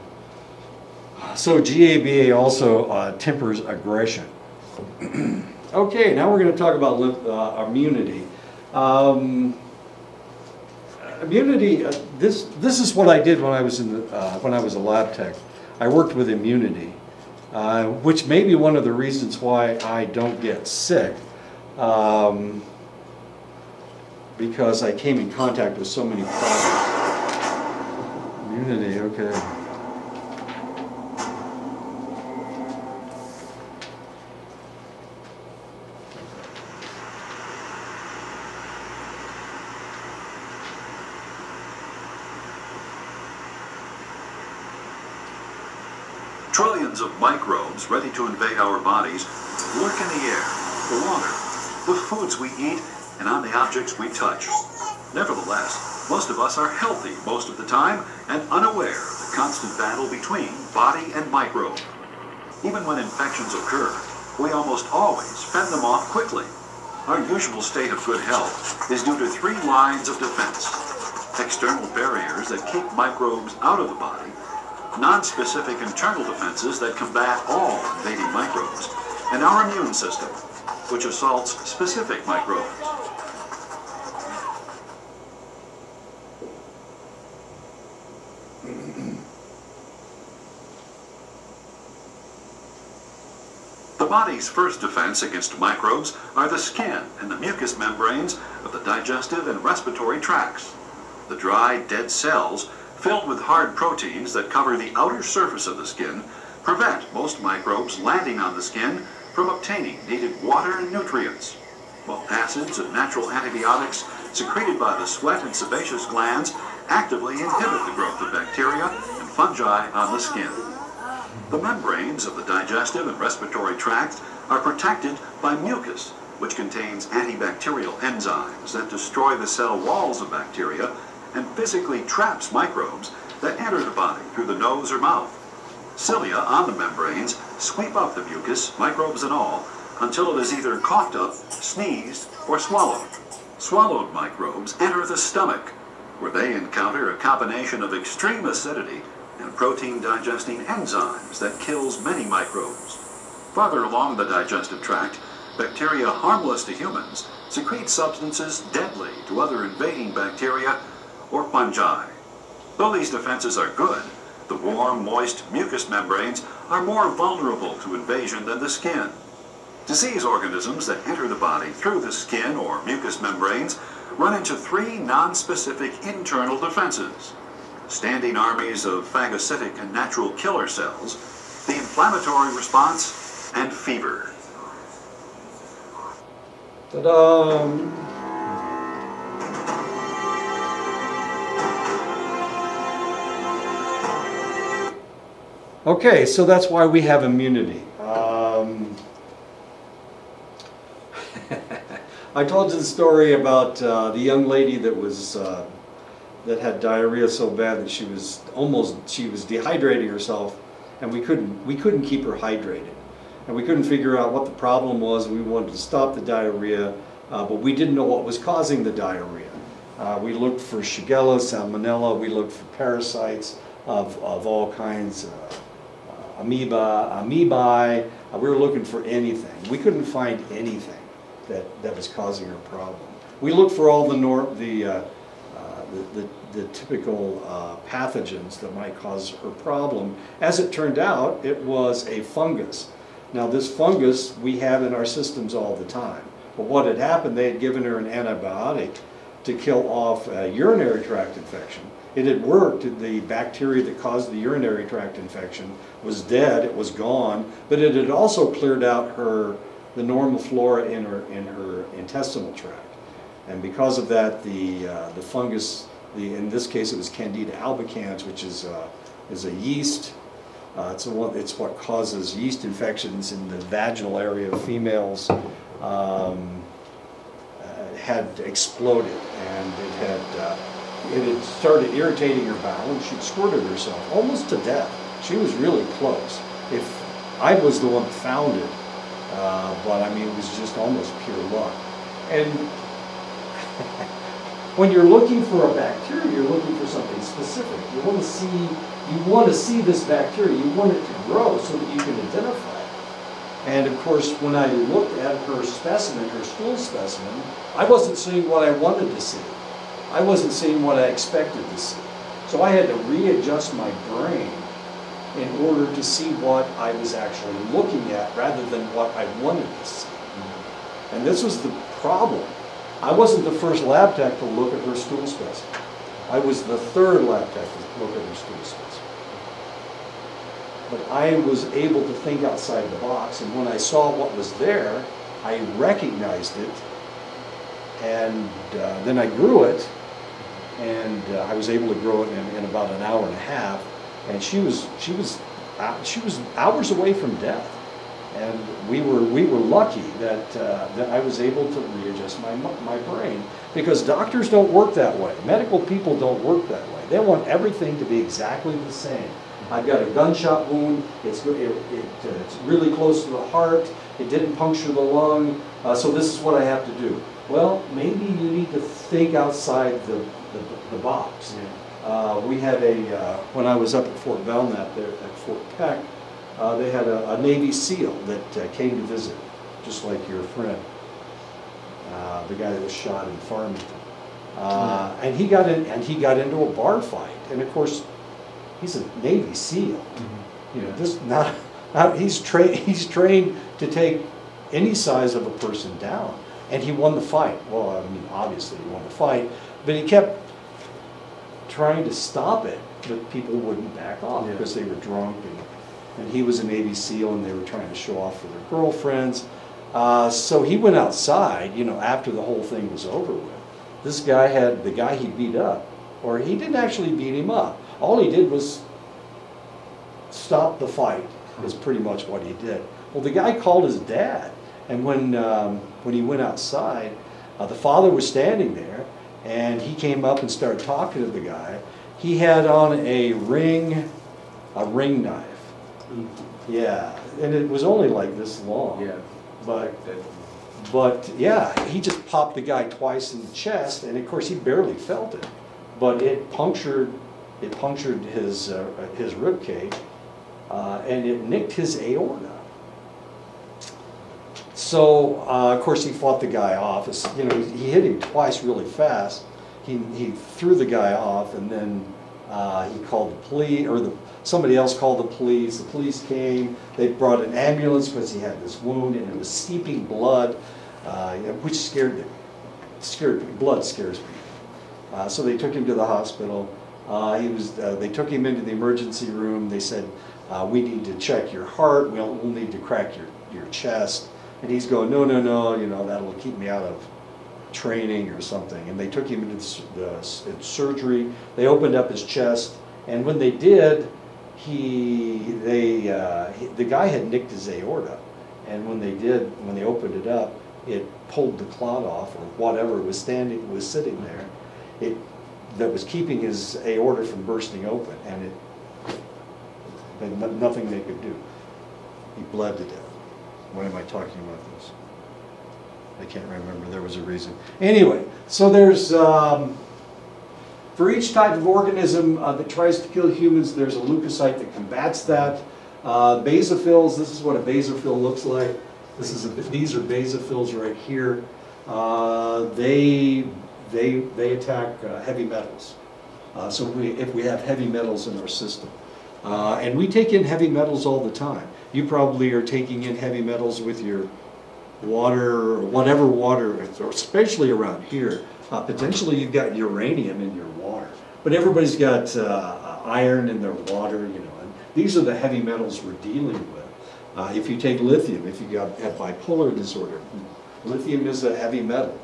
So GABA also tempers aggression. Okay, now we're going to talk about immunity. Immunity. This is what I did when I was when I was a lab tech. I worked with immunity, which may be one of the reasons why I don't get sick, because I came in contact with so many problems. Immunity. Okay. Trillions of microbes ready to invade our bodies lurk in the air, the water, the foods we eat, and on the objects we touch. Nevertheless, most of us are healthy most of the time and unaware of the constant battle between body and microbe. Even when infections occur, we almost always fend them off quickly. Our usual state of good health is due to 3 lines of defense: external barriers that keep microbes out of the body, non-specific internal defenses that combat all invading microbes, and our immune system, which assaults specific microbes. The body's first defense against microbes are the skin and the mucous membranes of the digestive and respiratory tracts. The dry, dead cells filled with hard proteins that cover the outer surface of the skin prevent most microbes landing on the skin from obtaining needed water and nutrients, while acids and natural antibiotics secreted by the sweat and sebaceous glands actively inhibit the growth of bacteria and fungi on the skin. The membranes of the digestive and respiratory tract are protected by mucus, which contains antibacterial enzymes that destroy the cell walls of bacteria and physically traps microbes that enter the body through the nose or mouth. Cilia on the membranes sweep up the mucus, microbes and all, until it is either coughed up, sneezed, or swallowed. Swallowed microbes enter the stomach, where they encounter a combination of extreme acidity and protein-digesting enzymes that kills many microbes. Farther along the digestive tract, bacteria harmless to humans secrete substances deadly to other invading bacteria or fungi. Though these defenses are good, the warm, moist mucous membranes are more vulnerable to invasion than the skin. Disease organisms that enter the body through the skin or mucous membranes run into 3 non-specific internal defenses: standing armies of phagocytic and natural killer cells, the inflammatory response, and fever. Ta-da! Okay, so that's why we have immunity. I told you the story about the young lady that was that had diarrhea so bad that she was dehydrating herself, and we couldn't keep her hydrated, and we couldn't figure out what the problem was. We wanted to stop the diarrhea, but we didn't know what was causing the diarrhea. We looked for Shigella, Salmonella. We looked for parasites of all kinds. Amoebae, we were looking for anything. We couldn't find anything that was causing her problem. We looked for all the typical pathogens that might cause her problem. As it turned out, it was a fungus. Now this fungus we have in our systems all the time. But what had happened, they had given her an antibiotic to kill off a urinary tract infection. It had worked. The bacteria that caused the urinary tract infection was dead. It was gone. But it had also cleared out the normal flora in her intestinal tract. And because of that, the fungus, in this case it was Candida albicans, which is a yeast. It's what causes yeast infections in the vaginal area of females. Had exploded, and it had started irritating her bowel, and she'd squirted herself almost to death. She was really close. If I was the one that found it, but I mean, it was just almost pure luck. And when you're looking for a bacteria, you're looking for something specific. You want to see this bacteria. You want it to grow so that you can identify it. And of course, when I looked at her specimen, her stool specimen, I wasn't seeing what I wanted to see. I wasn't seeing what I expected to see. So I had to readjust my brain in order to see what I was actually looking at rather than what I wanted to see. And this was the problem. I wasn't the first lab tech to look at her stool specimen. I was the third lab tech to look at her stool specimen. But I was able to think outside the box, and when I saw what was there, I recognized it, and then I grew it, and I was able to grow it in about an hour and a half, and she was hours away from death, and we were lucky that I was able to readjust my brain, because doctors don't work that way. Medical people don't work that way. They want everything to be exactly the same. I've got a gunshot wound, it's really close to the heart, it didn't puncture the lung, so this is what I have to do. Well, maybe you need to think outside the box. Yeah. We had when I was up at Fort Belknap there at Fort Peck, they had a Navy SEAL that came to visit, just like your friend, the guy that was shot in Farmington. And he got into a bar fight, and of course, he's a Navy SEAL. Mm-hmm. You know, he's trained to take any size of a person down, and he won the fight. Well, I mean, obviously he won the fight, but he kept trying to stop it, but people wouldn't back off because they were drunk, and he was a Navy SEAL, and they were trying to show off for their girlfriends. So he went outside, you know, after the whole thing was over with. This guy had the guy he beat up, or he didn't actually beat him up. All he did was stop the fight, is pretty much what he did. Well, the guy called his dad, and when he went outside, the father was standing there, and he came up and started talking to the guy. He had on a ring knife. Yeah, and it was only like this long. Yeah, but yeah, he just popped the guy twice in the chest, and of course he barely felt it, but it punctured his rib cage, and it nicked his aorta. So of course he fought the guy off. You know, he hit him twice really fast. He threw the guy off, and then he called the police, or somebody else called the police. The police came. They brought an ambulance because he had this wound, and it was seeping blood, which blood scares people. So they took him to the hospital. They took him into the emergency room. They said, we need to check your heart. We'll need to crack your chest. And he's going, no, you know, that'll keep me out of training or something. And they took him into the surgery. They opened up his chest, and when they did, the guy had nicked his aorta, and when they opened it up, it pulled the clot off, or whatever was sitting there, that was keeping his aorta from bursting open, and nothing they could do. He bled to death. Why am I talking about this? I can't remember. There was a reason. Anyway, so there's for each type of organism that tries to kill humans, there's a leukocyte that combats that. Basophils. This is what a basophil looks like. These are basophils right here. They attack heavy metals. So if we have heavy metals in our system, and we take in heavy metals all the time. You probably are taking in heavy metals with your water, or whatever water, or especially around here. Potentially you've got uranium in your water, but everybody's got iron in their water, you know. And these are the heavy metals we're dealing with. If you take lithium, if you have bipolar disorder, lithium is a heavy metal.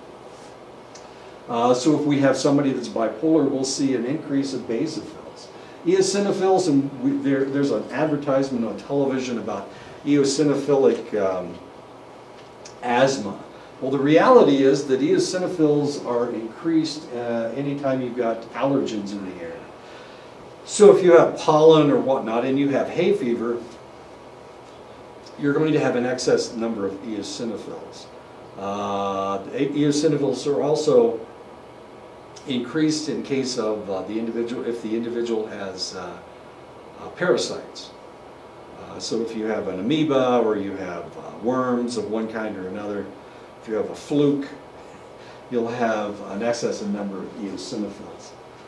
So if we have somebody that's bipolar, we'll see an increase of basophils. Eosinophils, and there's an advertisement on television about eosinophilic asthma. Well, the reality is that eosinophils are increased anytime you've got allergens in the air. So if you have pollen or whatnot and you have hay fever, you're going to have an excess number of eosinophils. Eosinophils are also increased in case of if the individual has parasites. So if you have an amoeba, or you have worms of one kind or another, if you have a fluke, you'll have an excessive number of eosinophils.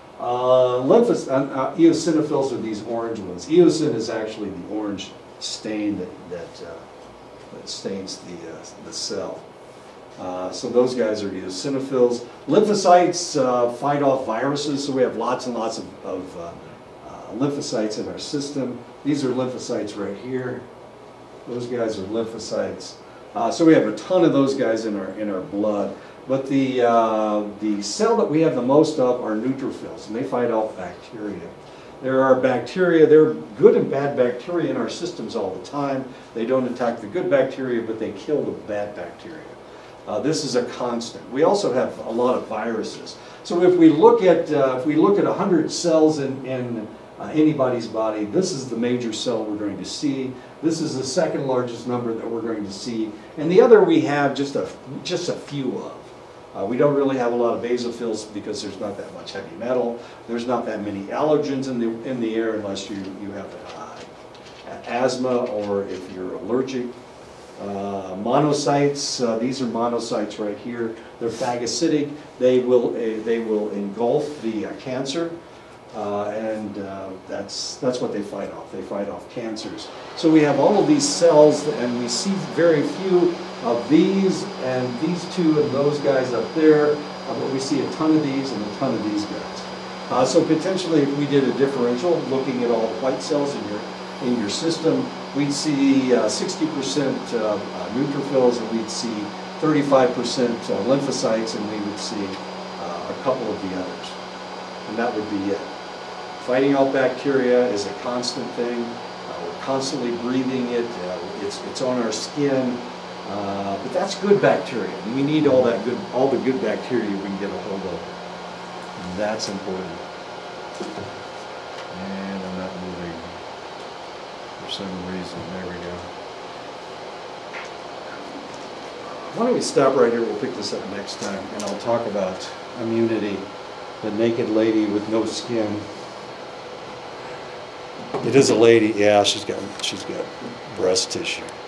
Eosinophils are these orange ones. Eosin is actually the orange stain that stains the cell. So those guys are eosinophils. Lymphocytes fight off viruses, so we have lots and lots of lymphocytes in our system. These are lymphocytes right here. Those guys are lymphocytes. So we have a ton of those guys in our blood. But the cell that we have the most of are neutrophils, and they fight off bacteria. There are bacteria, there are good and bad bacteria in our systems all the time. They don't attack the good bacteria, but they kill the bad bacteria. This is a constant. We also have a lot of viruses. So if we look at 100 cells in anybody's body, this is the major cell we're going to see. This is the second largest number that we're going to see, and the other we have just a few of. We don't really have a lot of basophils because there's not that much heavy metal. There's not that many allergens in the air unless you have asthma or if you're allergic. Monocytes, these are monocytes right here. They're phagocytic. They will engulf the cancer, and that's what they fight off. They fight off cancers. So we have all of these cells, and we see very few of these, and these two and those guys up there, but we see a ton of these and a ton of these guys. So potentially, if we did a differential, looking at all the white cells in your system, we'd see 60% neutrophils, and we'd see 35% lymphocytes, and we would see a couple of the others. And that would be it. Fighting out bacteria is a constant thing. We're constantly breathing it. It's on our skin. But that's good bacteria. And we need all the good bacteria we can get a hold of. And that's important. And I'm not moving for some reason. There we go. Why don't we stop right here? We'll pick this up next time, and I'll talk about immunity. The naked lady with no skin. It is a lady. Yeah, she's got breast tissue.